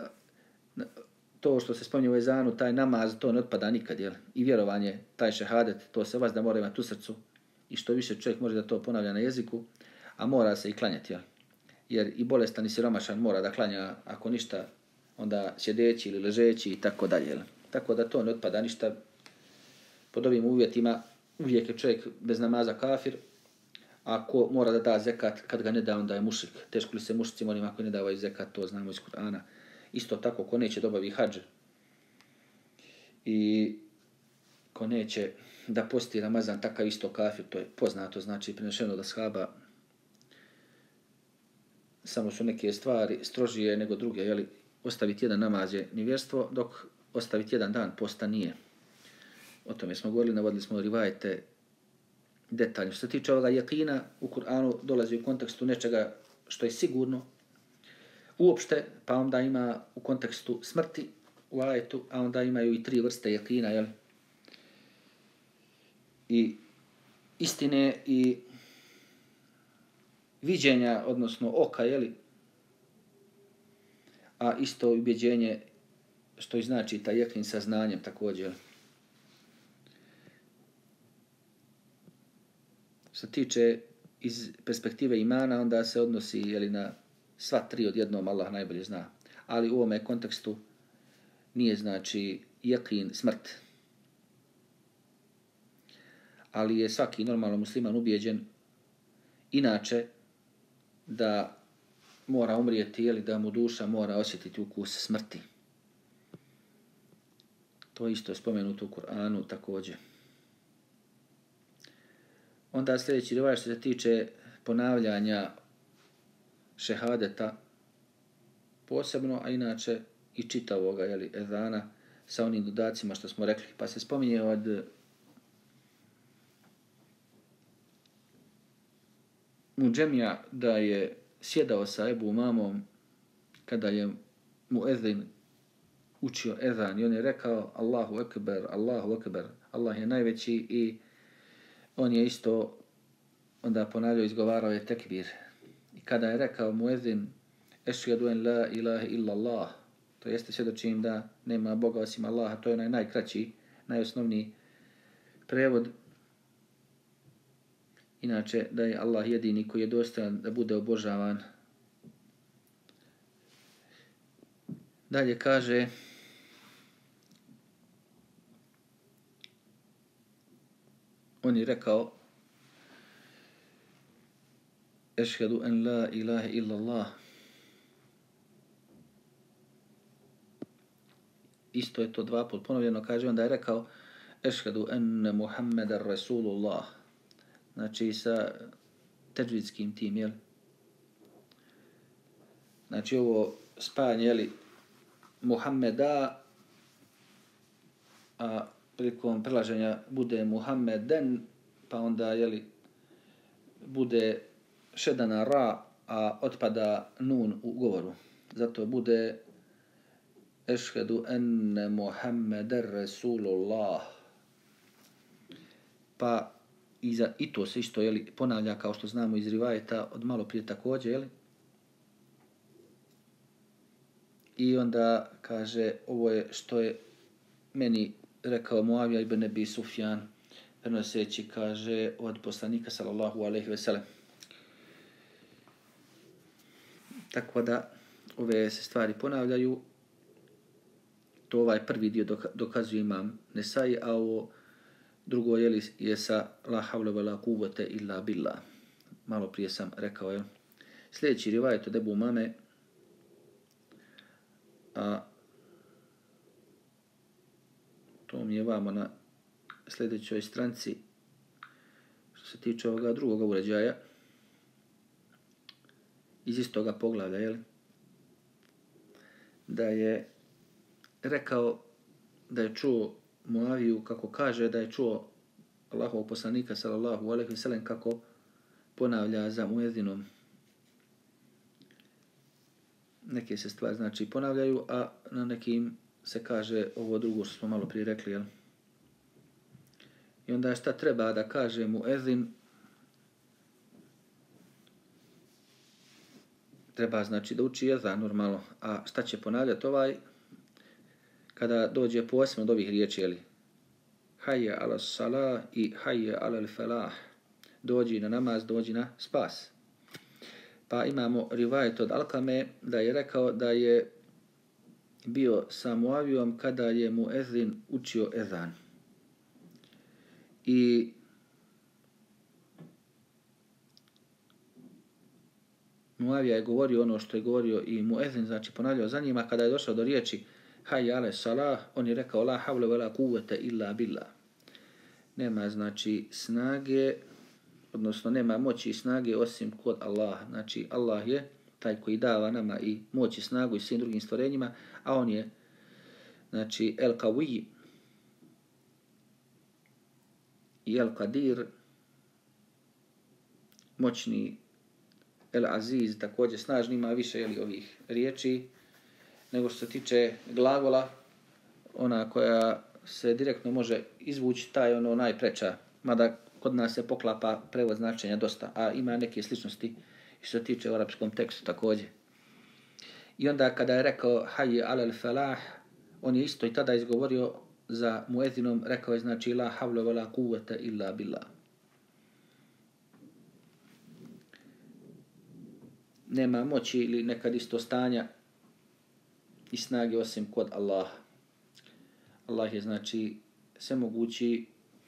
to što se spominje u ezanu, taj namaz, to ne otpada nikad, I vjerovanje, taj šehadet, to se vas da mora imati u srcu. I što više čovjek može da to ponavlja na jeziku, a mora se i klanjati, Jer i bolestan i siromašan mora da klanja, ako ništa, onda sjedeći ili ležeći i tako dalje, Tako da to ne otpada ništa. Pod ovim uvjetima uvijek je čovjek bez namaza kafir, ako mora da da zekat, kad ga ne da, onda je mušrik. Teško li se mušicima onima koji ne davaju zekat, to znamo iz Kur'ana. Isto tako, ko neće da obavi hadž i ko neće da posti Ramazan, takav isto kafir, to je poznato, znači prenešeno od ashaba. Samo su neke stvari strožije nego druge, Ostaviti jedan namaz je nevjerstvo, dok ostaviti jedan dan posta nije. O tome smo govorili, navodili smo rivajete detaljno. Što se tiče ovoga jakina, u Kur'anu dolazi u kontekstu nečega što je sigurno uopšte, pa onda ima u kontekstu smrti u ajetu, a onda imaju i 3 vrste jakina, i istine i viđenja, odnosno oka, jeli? A isto ubjeđenje, što i znači taj jekin sa znanjem također. Što tiče iz perspektive imana, onda se odnosi, jeli, na sva tri odjednom, Allah najbolje zna. Ali u ovome kontekstu nije znači jekin smrt. Ali je svaki normalno musliman ubijeđen inače da mora umrijeti ili da mu duša mora osjetiti ukus smrti. To isto je spomenuto u Kur'anu također. Onda sljedeći rivajac što se tiče ponavljanja šehadeta posebno, a inače i čitavoga, jeli, ezana sa onim dodacima što smo rekli. Pa se spominje od Muđemija da je sjedao sa Ebu Umamom kada je muezin učio ezan i on je rekao Allahu ekber, Allahu ekber, Allah je najveći, i on je isto onda ponavljao, izgovarao je tekbir. I kada je rekao muezin ešhedu en la ilaha illa Allah, to jeste svjedočim da nema Boga osim Allaha, to je onaj najkraći, najosnovniji prevod. Inače, da je Allah jedini koji je dostojan da bude obožavan. Dalje kaže on je rekao ešhedu en la ilaha illa Allah. Isto je to dva put ponovljeno, kaže onda je rekao ešhedu enne Muhammedar Rasulullah. Znači sa teđvidskim tim, jel? Znači ovo spajanje, jeli, Muhammeda, a prilikom prelaženja bude Muhammeden, pa onda, jeli, bude šedana ra, a otpada nun u govoru. Zato bude ešhedu enne Muhammeder Rasulullah. Pa i to se isto, jeli, ponavlja kao što znamo iz rivajeta od malo prije također, jeli? I onda kaže ovo je što je meni rekao Muavija ibn Abi Sufjan, prenoseći, kaže, od poslanika sallallahu alejhi ve sellem. Tako da ove se stvari ponavljaju. To ovaj prvi dio dokazuje imam Nesai, a ovo drugo, jeli, je sa la havle ve la kuvvete illa billah. Malo prije sam rekao, jel? Sljedeći rivajet od Ebu Umame, a to mi je vamo na sljedećoj stranci što se tiče ovoga drugoga uređaja iz istoga poglavlja, jel? Da je rekao da je čuo Muaviju kako kaže da je čuo Allahovog poslanika sallallahu alejhi ve sellem kako ponavlja za muezinom. Neke se stvari znači ponavljaju, a na nekim se kaže ovo drugo što smo malo prije rekli, jel? I onda šta treba da kaže muezin? Treba znači da uči ezan normalno, a šta će ponavljati ovaj? Kada dođe posebno od ovih riječi, jeli? Hayya ala salah i hayya ala falah. Dođi na namaz, dođi na spas. Pa imamo rivajet od Alkame da je rekao da je bio sa Muavijom kada je muezin učio ezan. I Muavija je govorio ono što je govorio i muezin, znači ponavljao za njima. Kada je došao do riječi hayya ala salah, on je rekao la havle ve la kuvvete illa billah. Nema znači snage, odnosno nema moći i snage osim kod Allaha. Znači Allah je taj koji dava nama i moć i snagu i svim drugim stvorenjima, a on je znači El Qawi i El Qadir, moćni, El Aziz, također snažni, ima više, jeli, ovih riječi nego što se tiče glagola, ona koja se direktno može izvući, taj ono najpreča mada kod nas se poklapa prevod značenja dosta, a ima neke sličnosti što se tiče u arapskom tekstu također. I onda kada je rekao hayy alal falah, on je isto i tada izgovorio za muezinom, rekao je znači la havla wala quwwata illa billah. Nema moći ili nekad isto stanja i snage osim kod Allaha. Allah je znači svemogući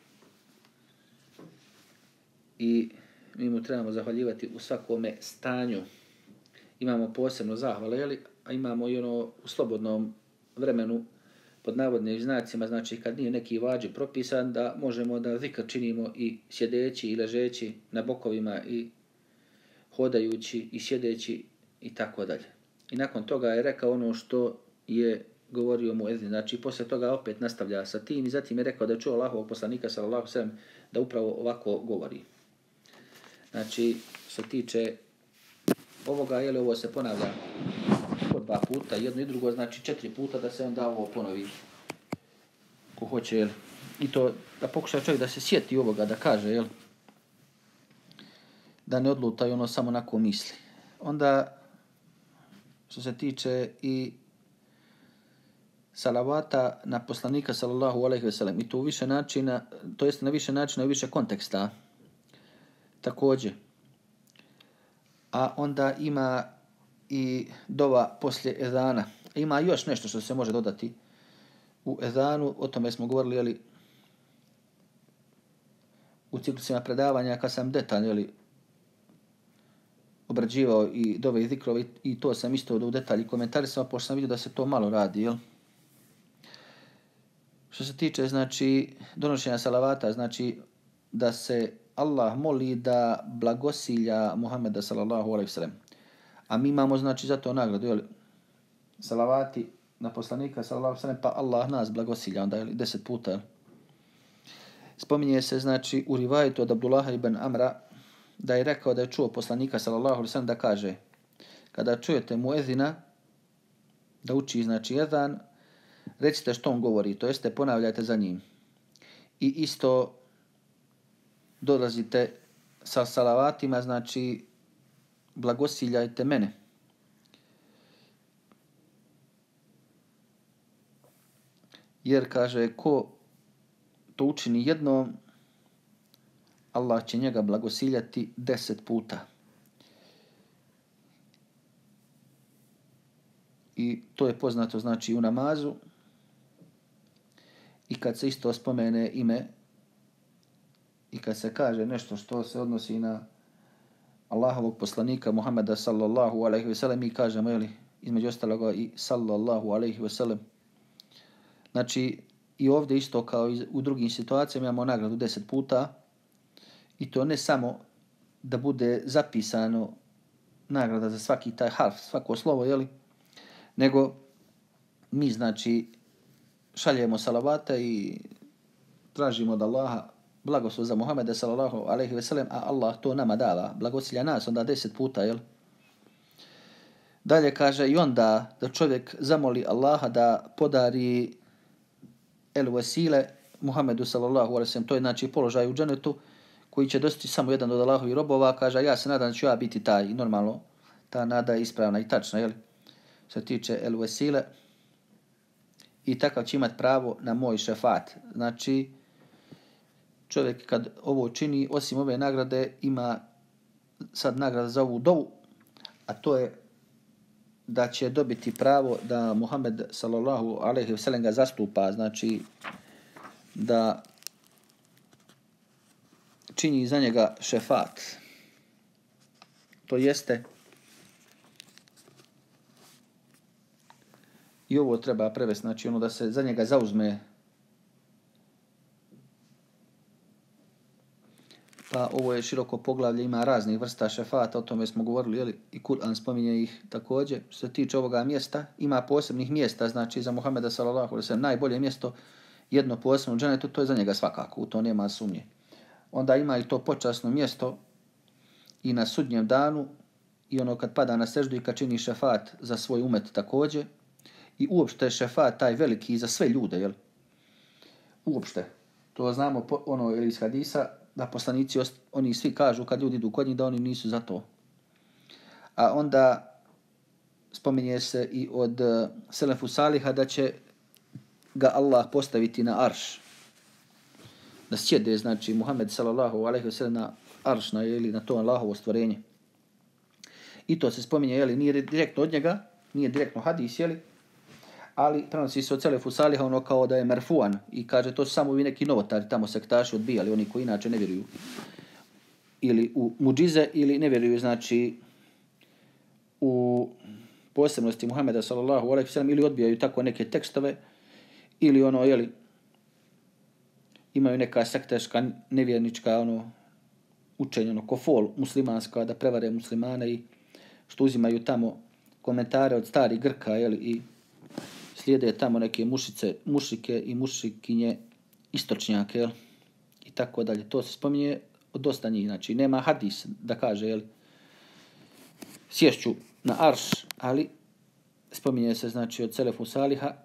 i mi mu trebamo zahvaljivati u svakome stanju. Imamo posebno zahvale, a imamo i ono u slobodnom vremenu pod navodnim znacima, znači kad nije neki vađi propisan, da možemo da zikr činimo i sjedeći i ležeći na bokovima i hodajući i sjedeći i tako dalje. I nakon toga je rekao ono što je govorio muezin, znači posle toga opet nastavlja sa tim i zatim je rekao da je čuo Allahovog poslanika sallallahu alejhi ve sellem da upravo ovako govori. Znači, što se tiče ovoga, ovo se ponavlja po 2 puta, jedno i drugo, znači 4 puta da se onda ovo ponovi. Ko hoće, i to da pokuša čovjek da se sjeti ovoga, da kaže, da ne odluta i ono samo onako misli. Onda, što se tiče i salavata na poslanika sallallahu alejhi ve sellem, i to u više načina, to jest na više načina i više konteksta. Također. A onda ima i dova poslije ezana. Ima još nešto što se može dodati u ezanu, o tome smo govorili u ciklusima predavanja kad sam detaljno obrađivao i dove i zikrove i to sam isto u detalji komentarisao, pošto sam vidio da se to malo radi. Što se tiče znači donošenja salavata, znači da se Allah moli da blagosilja Muhameda sallallahu alejhi ve sellem. A mi imamo znači za to nagradu, salavati na poslanika sallallahu alejhi ve sellem, pa Allah nas blagosilja onda 10 puta. Spominje se znači u rivajetu od Abdullaha ibn Amra da je rekao da je čuo poslanika sallallahu alejhi ve sellem da kaže: kada čujete muezina da uči znači ezan, recite što on govori, to jeste ponavljajte za njim. I isto dolazite sa salavatima, znači blagosiljajte mene. Jer kaže, ko to učini jednom, Allah će njega blagosiljati 10 puta. I to je poznato znači u namazu. I kad se isto spomene ime i kad se kaže nešto što se odnosi na Allahovog poslanika Muhameda sallallahu alejhi ve sellem, mi kažemo između ostaloga i sallallahu alejhi ve sellem. Znači i ovdje isto kao i u drugim situacijama imamo nagradu 10 puta i to ne samo da bude zapisano nagrada za svaki taj harf, svako slovo, nego mi znači šaljemo salavata i tražimo od Allaha blagoslov za Muhameda sallallahu alejhi ve sellem, a Allah to nama dava, blagosilja nas onda 10 puta, Dalje kaže i onda da čovjek zamoli Allaha da podari el vesile Muhamedu sallallahu alejhi ve sellem, to je znači položaj u dženetu koji će dostići samo jedan od Allahovih robova, kaže ja se nadam da ću ja biti taj, i normalno ta nada je ispravna i tačna, što se tiče el vesile, i takav će imati pravo na moj šefat. Znači, čovjek kad ovo čini, osim ove nagrade, ima sad nagrada za ovu dovu, a to je da će dobiti pravo da Muhammed sallallahu alejhi ve sellem ga zastupa, znači da čini za njega šefat. To jeste, i ovo treba prevesti, znači ono da se za njega zauzme. Pa ovo je široko poglavlje, ima raznih vrsta šefata, o tome smo govorili, i Kur'an spominje ih također. Što se tiče ovoga mjesta, ima posebnih mjesta, znači za Muhameda sallallahu alejhi ve sellem najbolje mjesto, jedno posebno u dženetu, to je za njega svakako, u to nema sumnje. Onda ima i to počasno mjesto i na sudnjem danu, i ono kad pada na seždu i kad čini šefat za svoj umet također, i uopšte šefat taj veliki za sve ljude, Uopšte. To znamo ili iz hadisa, da poslanici, oni svi kažu kad ljudi idu kod njih da oni nisu za to. A onda spominje se i od Selefu Saliha da će ga Allah postaviti na arš. Da sjede, znači, Muhammed sallallahu alejhi ve sellem na arš, ili na to Allahovo stvorenje. I to se spominje, jeli, nije direktno od njega, nije direktno hadis, jeli, ali prenosi se od Selefu Saliha ono kao da je merfuan i kaže to su samo vi neki novotari, tamo sektaši odbijali, oni koji inače ne vjeruju ili u muđize ili ne vjeruju, znači, u posebnosti Muhameda sallallahu alejhi ve sellem ili odbijaju tako neke tekstove ili ono, jeli, imaju neka sektaška nevjernička ono učenje, ono kofol muslimanska da prevare muslimane i što uzimaju tamo komentare od starih Grka, jeli, i slijede tamo neke mušike i mušikinje istočnjake, jel? I tako dalje. To se spominje od dosta njih. Znači, nema hadis da kaže, jel, sješću na arš, ali spominje se, znači, od Selefu Saliha,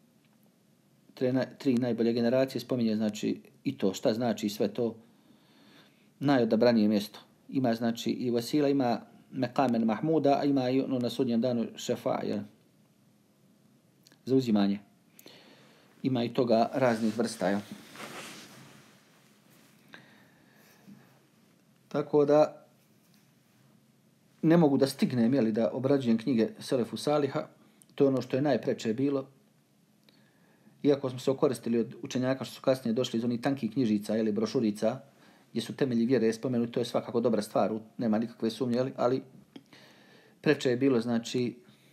tri najbolje generacije, spominje, znači, i to, šta znači sve to, najodabranije mjesto. Ima, znači, i Vasila, ima Mekamen Mahmuda, a ima i ono na sudnjem danu šefa, jel, za uzimanje. Ima i toga raznih vrsta, jel. Tako da ne mogu da stignem, jeli, da obrađujem knjige Selefu Saliha, to je ono što je najpreče bilo. Iako smo se okoristili od učenjaka što su kasnije došli iz onih tankih knjižica, jeli, brošurica, gdje su temelji vjere spomenuti, to je svakako dobra stvar, nema nikakve sumnje, jeli, ali preče je bilo, znači,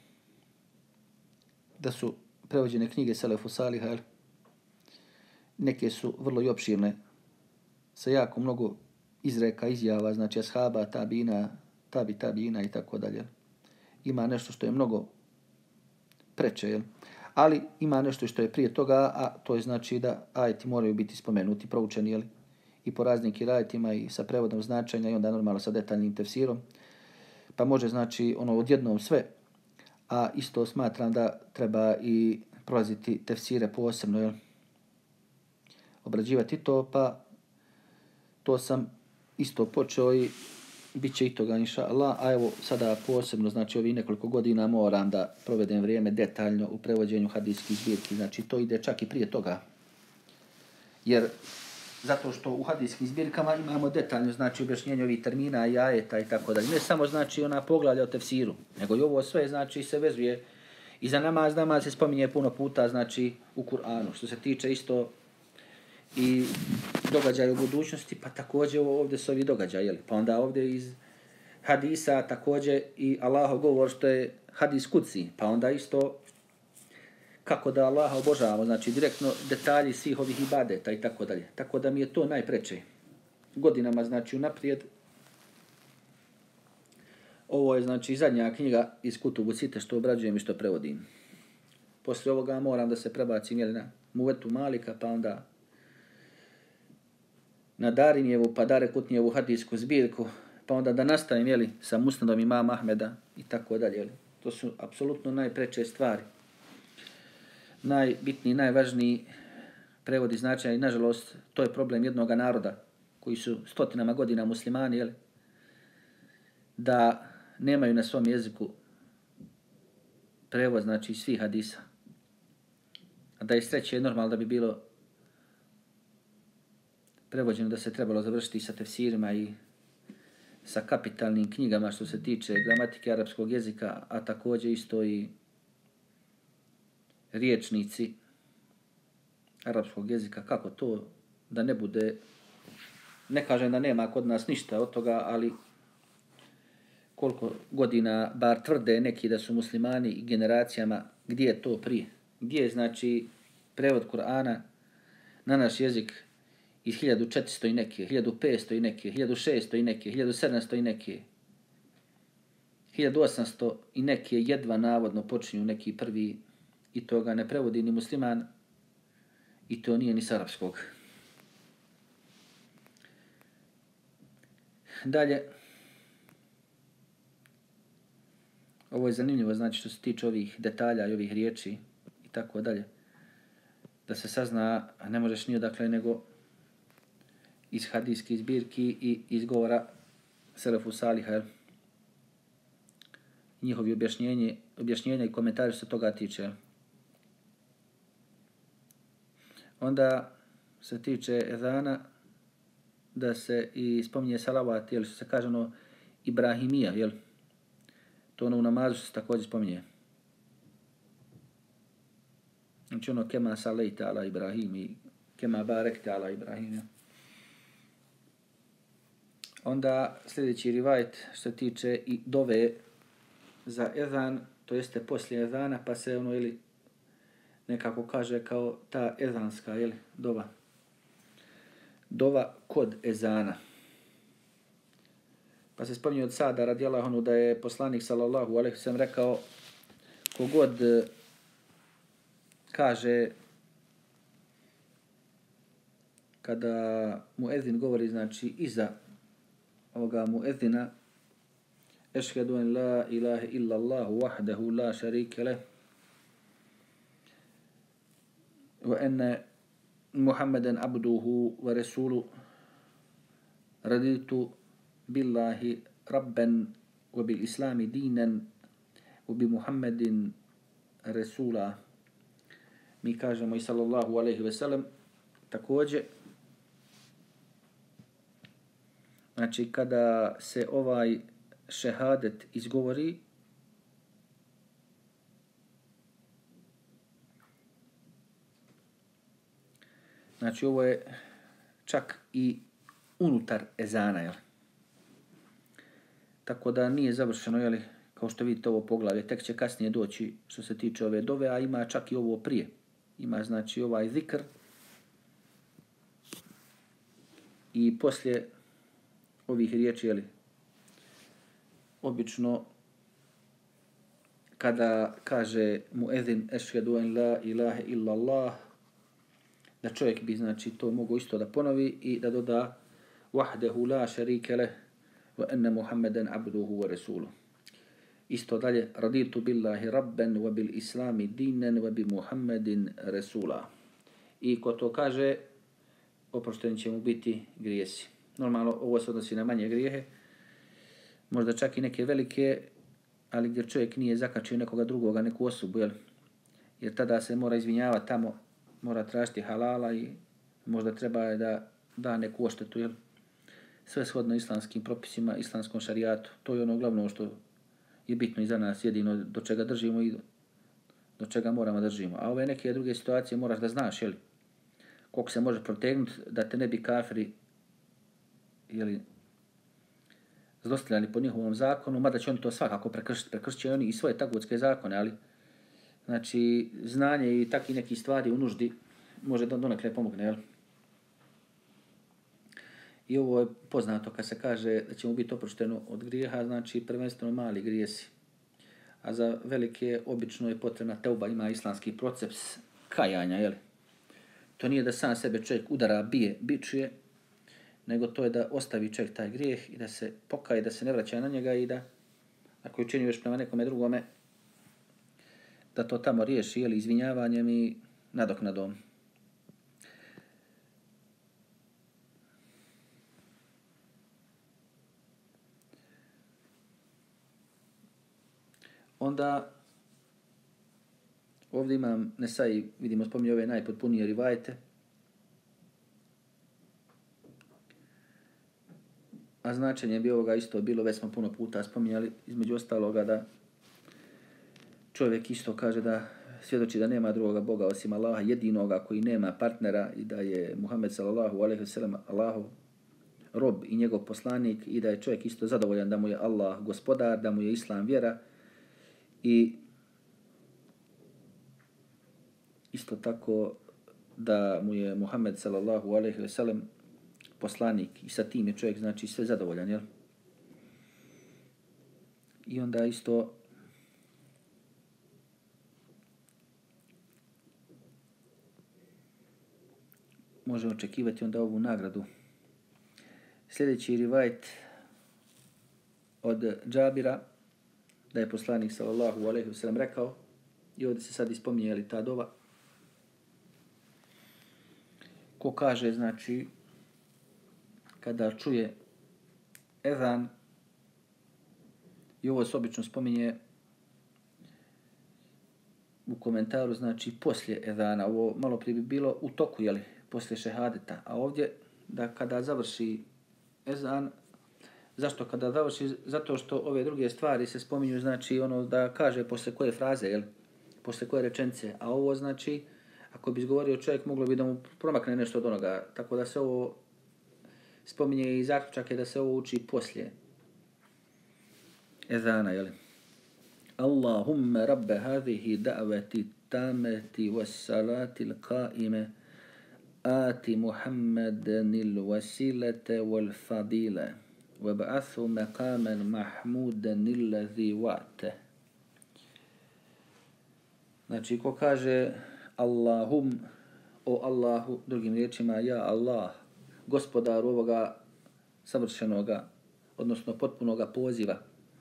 da su prevođene knjige Selefu Saliha, jeli. Neke su vrlo i opširne, sa jako mnogo izreka, izjava, znači ashaba, tabina i tako dalje. Ima nešto što je mnogo preče, jel? Ali ima nešto što je prije toga, a to je znači da ajeti moraju biti spomenuti, proučeni, jel? I po raznim kirajetima i sa prevodom značenja i onda normalno sa detaljnim tefsirom. Pa može znači ono odjednom sve, a isto smatram da treba i prolaziti tefsire posebno, jel? Obrađivati to, pa to sam isto počeo i bit će i toga, inša Allah. A evo sada posebno, znači ovih nekoliko godina moram da provedem vrijeme detaljno u prevođenju hadijskih zbirki. Znači to ide čak i prije toga. Jer zato što u hadijskim zbirkama imamo detaljno, znači objašnjenje ovih termina i ajeta i tako dalje. Ne samo znači ona poglavlja o tefsiru, nego i ovo sve znači se vezuje i za namaz. Namaz se spominje puno puta, znači u Kur'anu. Što se tiče isto i događaja u budućnosti, pa također ovdje su ovi događaji, jel? Pa onda ovdje iz hadisa također i Allahov govor što je hadis kuci, pa onda isto kako da Allaha obožavamo, znači direktno detalji svih ovih ibadeta i tako dalje. Tako da mi je to najpreče. Godinama, znači unaprijed. Ovo je znači zadnja knjiga iz Kutubu Site što obrađujem i što prevodim. Poslije ovoga moram da se prebacim, jel, na Muvetu Malika, pa onda na Darinjevu, pa Dare Kutnijevu hadijsku zbirku, pa onda da nastavim, jeli, sa Musnadom imama Ahmeda i tako dalje, jeli. To su apsolutno najpreče stvari. Najbitniji, najvažniji prevodi značaja i nažalost to je problem jednog naroda koji su stotinama godina muslimani, jeli, da nemaju na svom jeziku prevod, znači svih hadisa. A da je sreće normalno da bi bilo prevođeno, da se trebalo završiti sa tefsirima i sa kapitalnim knjigama što se tiče gramatike arapskog jezika, a također isto i riječnici arapskog jezika, kako to da ne bude, ne kažem da nema kod nas ništa od toga, ali koliko godina bar tvrde neki da su muslimani i generacijama, gdje je to prije? Gdje je znači prevod Kur'ana na naš jezik iz 1400 i neke, 1500 i neke, 1600 i neke, 1700 i neke, 1800 i neke jedva navodno počinju neki prvi i to ga ne prevodi ni musliman i to nije ni s arapskog. Dalje, ovo je zanimljivo, znači što se tiče ovih detalja i ovih riječi i tako dalje, da se sazna, a ne možeš ni odakle nego iz hadijskih zbirki i iz govora Selefu Saliha. Njihovi objašnjenja i komentari se toga tiče. Onda se tiče ezana da se i spominje salavat, jel se kaže ono Ibrahimija, jel? To ono u namazu se također spominje. Znači ono kema salejta ala Ibrahim i kema barekte ala Ibrahim. Jel? Onda sljedeći rivajet što se tiče i dove za ezan, to jeste poslije ezana, pa se ono ili nekako kaže kao ta ezanska, jel, dova. Dova kod ezana. Pa se spominje od Sada radijallahu anhu da je poslanik sallallahu alejhi ve sellem rekao kogod kaže kada muezin govori, znači iza ovoga muezina ešhedu en la ilaha illa Allahu wahdahu la sharika leh wa anna Muhammeden abduhu wa rasuluhu raditu billahi rabban wa bil islami dinan wa bi Muhammedin rasula. Mi kažemo i sallallahu alejhi ve sellem također. Znači kada se ovaj šehadet izgovori, znači ovo je čak i unutar ezana, jel? Tako da nije završeno, jel? Kao što vidite ovo poglavlje, tek će kasnije doći što se tiče ove dove, a ima čak i ovo prije. Ima znači ovaj zikr i poslije ovih riječi, jel? Obično kada kaže muezin ešhedu en la ilaha illa Allah, da čovjek bi znači to mogao isto da ponovi i da doda wahdahu la sharika leh wa anna Muhammeden abduhu wa rasuluhu. Isto dalje, raditu billahi rabban wa bil islami dinan wa bi Muhammedin rasula. I ko to kaže, oprošteni će mu biti grijesi. Normalno, ovo se odnosi na manje grijehe, možda čak i neke velike, ali gdje čovjek nije zakačio nekoga drugoga, neku osobu, jel? Jer tada se mora izvinjavati tamo, mora tražiti halala i možda treba da neku oštetu, jel? Sve shodno islamskim propisima, islamskom šarijatu. To je ono glavno što je bitno i za nas, jedino do čega držimo i do čega moramo držimo. A ove neke druge situacije moraš da znaš, jel? Koliko se može protegnuti da te ne bi kafiri, jel, zlostavljali po njihovom zakonu, mada će oni to svakako prekršiti. Prekršit će oni i svoje tagutske zakone, ali znači znanje i takvi neki stvari u nuždi može donekle pomogne, jel? I ovo je poznato kad se kaže da će mu biti oprošteno od grijeha, znači prvenstveno mali grijesi. A za velike obično je potrebna teuba, ima islamski proces kajanja, jel? To nije da sam sebe čovjek udara, bije, bičuje, nego to je da ostavi čovjek taj grijeh i da se pokaje, da se ne vraća na njega i da, ako je učinio još prema nekome drugome, da to tamo riješi, jel, izvinjavanjem i nadoknadom. Onda ovdje imam Nesai, vidimo, spominje ove najpotpunije rivajete. A značenje bi ovoga isto bilo, već smo puno puta spominjali, između ostaloga da čovjek isto kaže da svjedoči da nema drugoga Boga osim Allaha, jedinoga koji nema partnera i da je Muhammed sallallahu alejhi ve sellem Allahov rob i njegov poslanik i da je čovjek isto zadovoljan da mu je Allah gospodar, da mu je Islam vjera i isto tako da mu je Muhammed sallallahu alejhi ve sellem poslanik i sa tim je čovjek znači sve zadovoljan, jel? I onda isto može očekivati onda ovu nagradu. Sljedeći rivajet od Džabira, da je poslanik sallallahu alejhi ve sellem rekao, i ovdje se sad ispominje ta dova, ko kaže, znači, kada čuje ezan, i ovo se obično spominje u komentaru, znači poslije ezana, ovo malo prije bi bilo u toku, jeli, poslije šehadeta, a ovdje da kada završi ezan, zašto kada završi? Zato što ove druge stvari se spominju, znači ono da kaže posle koje fraze, jel? Posle koje rečenice, a ovo znači, ako bi izgovorio čovjek, moglo bi da mu promakne nešto od onoga, tako da se ovo spominje i zaključak je da se ovo uči poslije ezana, jel? Allahumma rabbe hadihi da'vati tamati wassalati l'qaime ati Muhammadanil wasilate wal fadile وَبَعَثُ مَقَامًا مَحْمُودًا الَّذِي وَعْتَهُ. Znači, ko kaže Allahum, o Allahu, drugim riječima, ja Allah, gospodaru ovoga savršenoga, odnosno potpunoga poziva.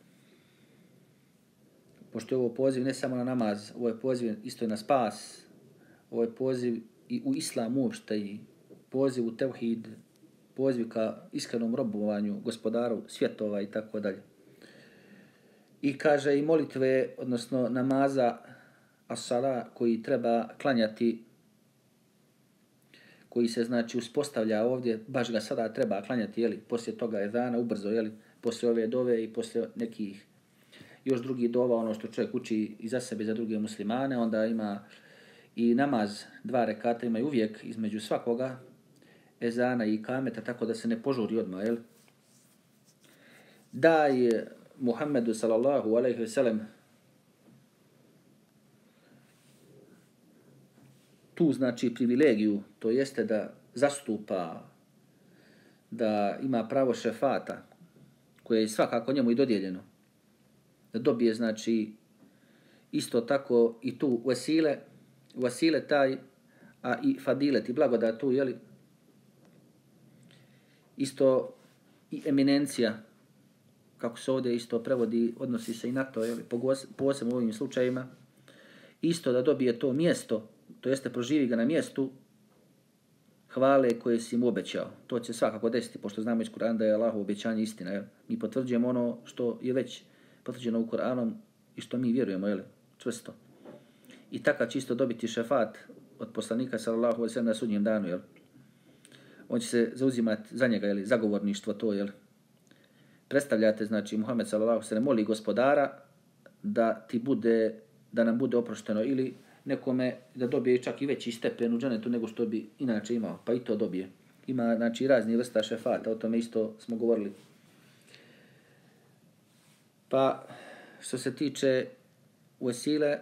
Pošto je ovo poziv ne samo na namaz, ovo je poziv isto i na spas, ovo je poziv i u islamu uopšte, i poziv u tevhid, poziv ka iskrenom robovanju gospodaru svjetova i tako dalje. I kaže i molitve, odnosno namaza as-sala koji treba klanjati, koji se znači uspostavlja ovdje, baš ga sada treba klanjati, jeli, poslije toga ezana ubrzo, jeli, poslije ove dove i poslije nekih još drugih dova, ono što čovjek uči i za sebe i za druge muslimane, onda ima i namaz 2 rekata, ima uvijek između svakoga ezana i kameta, tako da se ne požuri odmah, jel? Da je Muhammedu sallallahu alejhi ve sellem tu znači privilegiju, to jeste da zastupa, da ima pravo šefata, koje je svakako njemu i dodijeljeno, da dobije znači isto tako i tu vasile taj, a i fadilet i blagodat tu, jeli, isto i eminencija, kako se ovdje isto prevodi, odnosi se i na to, jeli, posebno u ovim slučajima, isto da dobije to mjesto, to jeste proživi ga na mjestu hvale koje si mu obećao. To će svakako desiti, pošto znamo iz Kur'ana da je Allahovo obećanje istina. Jel? Mi potvrđujemo ono što je već potvrđeno u Kur'anom i što mi vjerujemo, jel? Čvrsto. I takav će isto dobiti šefat od poslanika sallallahu alejhi ve sellem na sudnjem danu, jel? On će se zauzimati za njega, jel? Zagovorništvo to, jel? Predstavljate, znači, Muhammed sallallahu alejhi ve sellem moli gospodara da nam bude oprošteno, ili nekome da dobije čak i veći stepen u dženetu nego što bi inače imao, pa i to dobije. Ima, znači, razni vrsta šefata, o tome isto smo govorili. Pa, što se tiče vesile,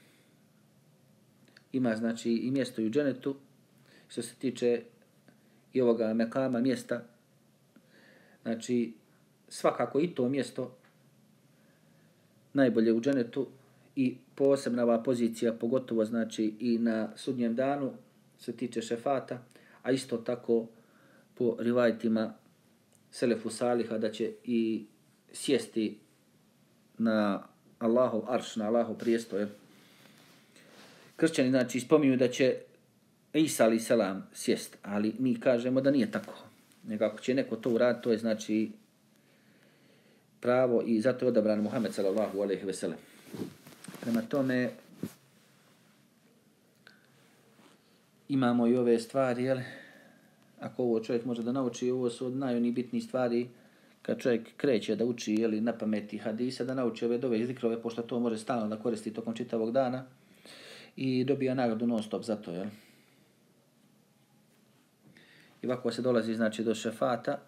ima, znači, i mjesto i u dženetu. Što se tiče i ovoga mekama, mjesta, znači, svakako i to mjesto najbolje u dženetu, i posebna ova pozicija, pogotovo znači i na sudnjem danu, se tiče šefata, a isto tako po rivajetima Selefu Saliha da će i sjesti na Allahov arš, na Allahov prijestol. Kršćani znači spominju da će Isa alejhi selam sjest, ali mi kažemo da nije tako. Nego ako će neko to uraditi, to je znači pravo i zato je odabran Muhammed sallallahu alejhi ve sellem. Prema tome, imamo i ove stvari, jel? Ako ovo čovjek može da nauči, ovo su od najbitnijih stvari kad čovjek kreće da uči, jel, na pameti hadisa, da nauči ove dove i zikrove, pošto to može stalno da koristi tokom čitavog dana i dobija nagradu non stop za to, jel? I ovako se dolazi, znači, do šefata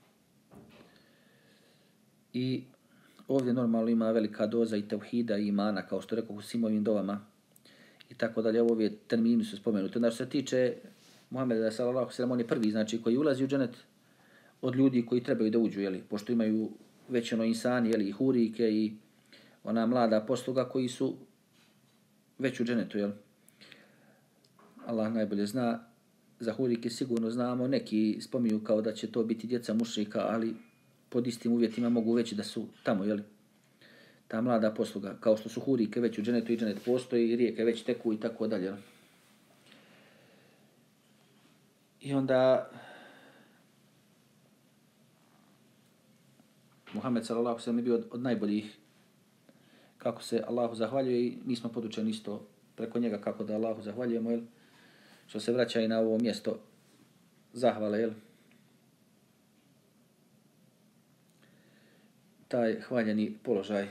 i ovdje normalno ima velika doza i tevhida i imana, kao što rekao u svim ovim dovama i tako dalje. Ove termini su spomenuti. Znači, što se tiče Muhammeda sallallahu alejhi ve sellem, on je prvi, znači, koji ulazi u dženet od ljudi koji trebaju da uđu, jeli, pošto imaju već ono insani, jeli, i hurike i ona mlada posluga koji su već u dženetu, jel. Allah najbolje zna, za hurike sigurno znamo, neki spominju kao da će to biti djeca mušrika, ali pod istim uvjetima mogu već da su tamo, jel? Ta mlada posluga, kao što su hurike već u dženetu i dženet postoji, i rijeke već teku i tako dalje. I onda Muhammed sallallahu alejhi ve sellem je bio od najboljih kako se Allahu zahvaljuje i mi smo podučeni isto preko njega kako da Allahu zahvaljujemo, jel? Što se vraća i na ovo mjesto zahvale, jel? Taj hvaljeni položaj.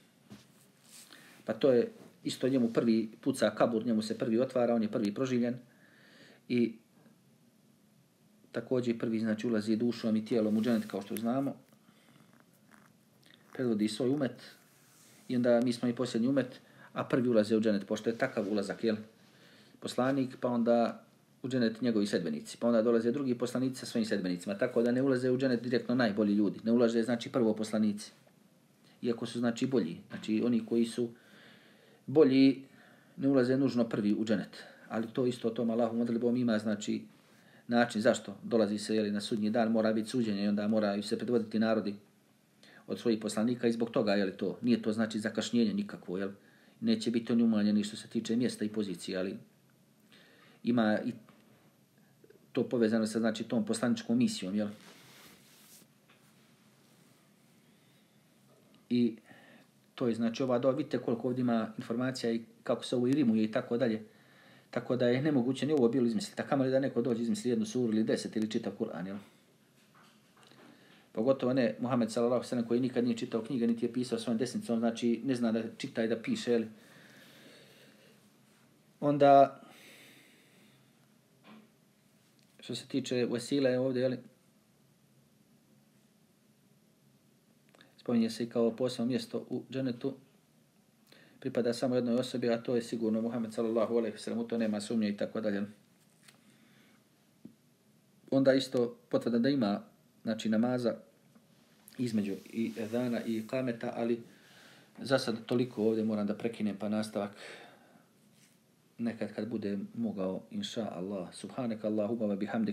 Pa to je isto njemu prvi puca kabur, njemu se prvi otvara, on je prvi proživljen i također prvi znači ulazi dušom i tijelom u dženet kao što znamo. Predvodi svoj umet i onda mi smo i posljednji umet, a prvi ulaze u dženet, pošto je takav ulazak, jel? Poslanik, pa onda u dženet njegovi sedbenici, pa onda dolaze drugi poslanici sa svojim sedbenicima, tako da ne ulaze u dženet direktno najbolji ljudi, ne ulaze znači prvo poslanici, iako su znači bolji, znači oni koji su bolji ne ulaze nužno prvi u dženet, ali to isto tom Allahom odredbom ima znači način zašto dolazi se jeli, na sudnji dan, mora biti suđenje i onda moraju se predvoditi narodi od svojih poslanika i zbog toga jeli, to nije to znači zakašnjenje nikakvo, jel? Neće biti oni umanjeni što se tiče mjesta i pozicije, ali ima i to povezano sa znači tom poslaničkom misijom, jel? I to je znači ova dova, vidite koliko ovdje ima informacija i kako se ovo i rimuje i tako dalje. Tako da je nemoguće ni ovo bilo izmisliti. Tako kamoli da neko dođe izmisli jednu suru ili 10 ili čitav Kur'an, jel? Pogotovo ne Muhammed sallallahu alejhi ve sellem koji nikad nije čitao knjige niti je pisao svojom desnicom, znači ne zna da čita i da piše, jel? Onda što se tiče vesile ovdje, jel? Spominje se i kao posebno mjesto u dženetu. Pripada samo jednoj osobi, a to je sigurno Muhammed sallallahu alejhi ve sellem, u to nema sumnje i tako dalje. Onda isto potvrda da ima znači namaza između i ezana i ikameta, ali za sad toliko ovdje moram da prekinem pa nastavak nekad kad bude mogao, inša Allah. Subhanak Allahumma wa bihamdik.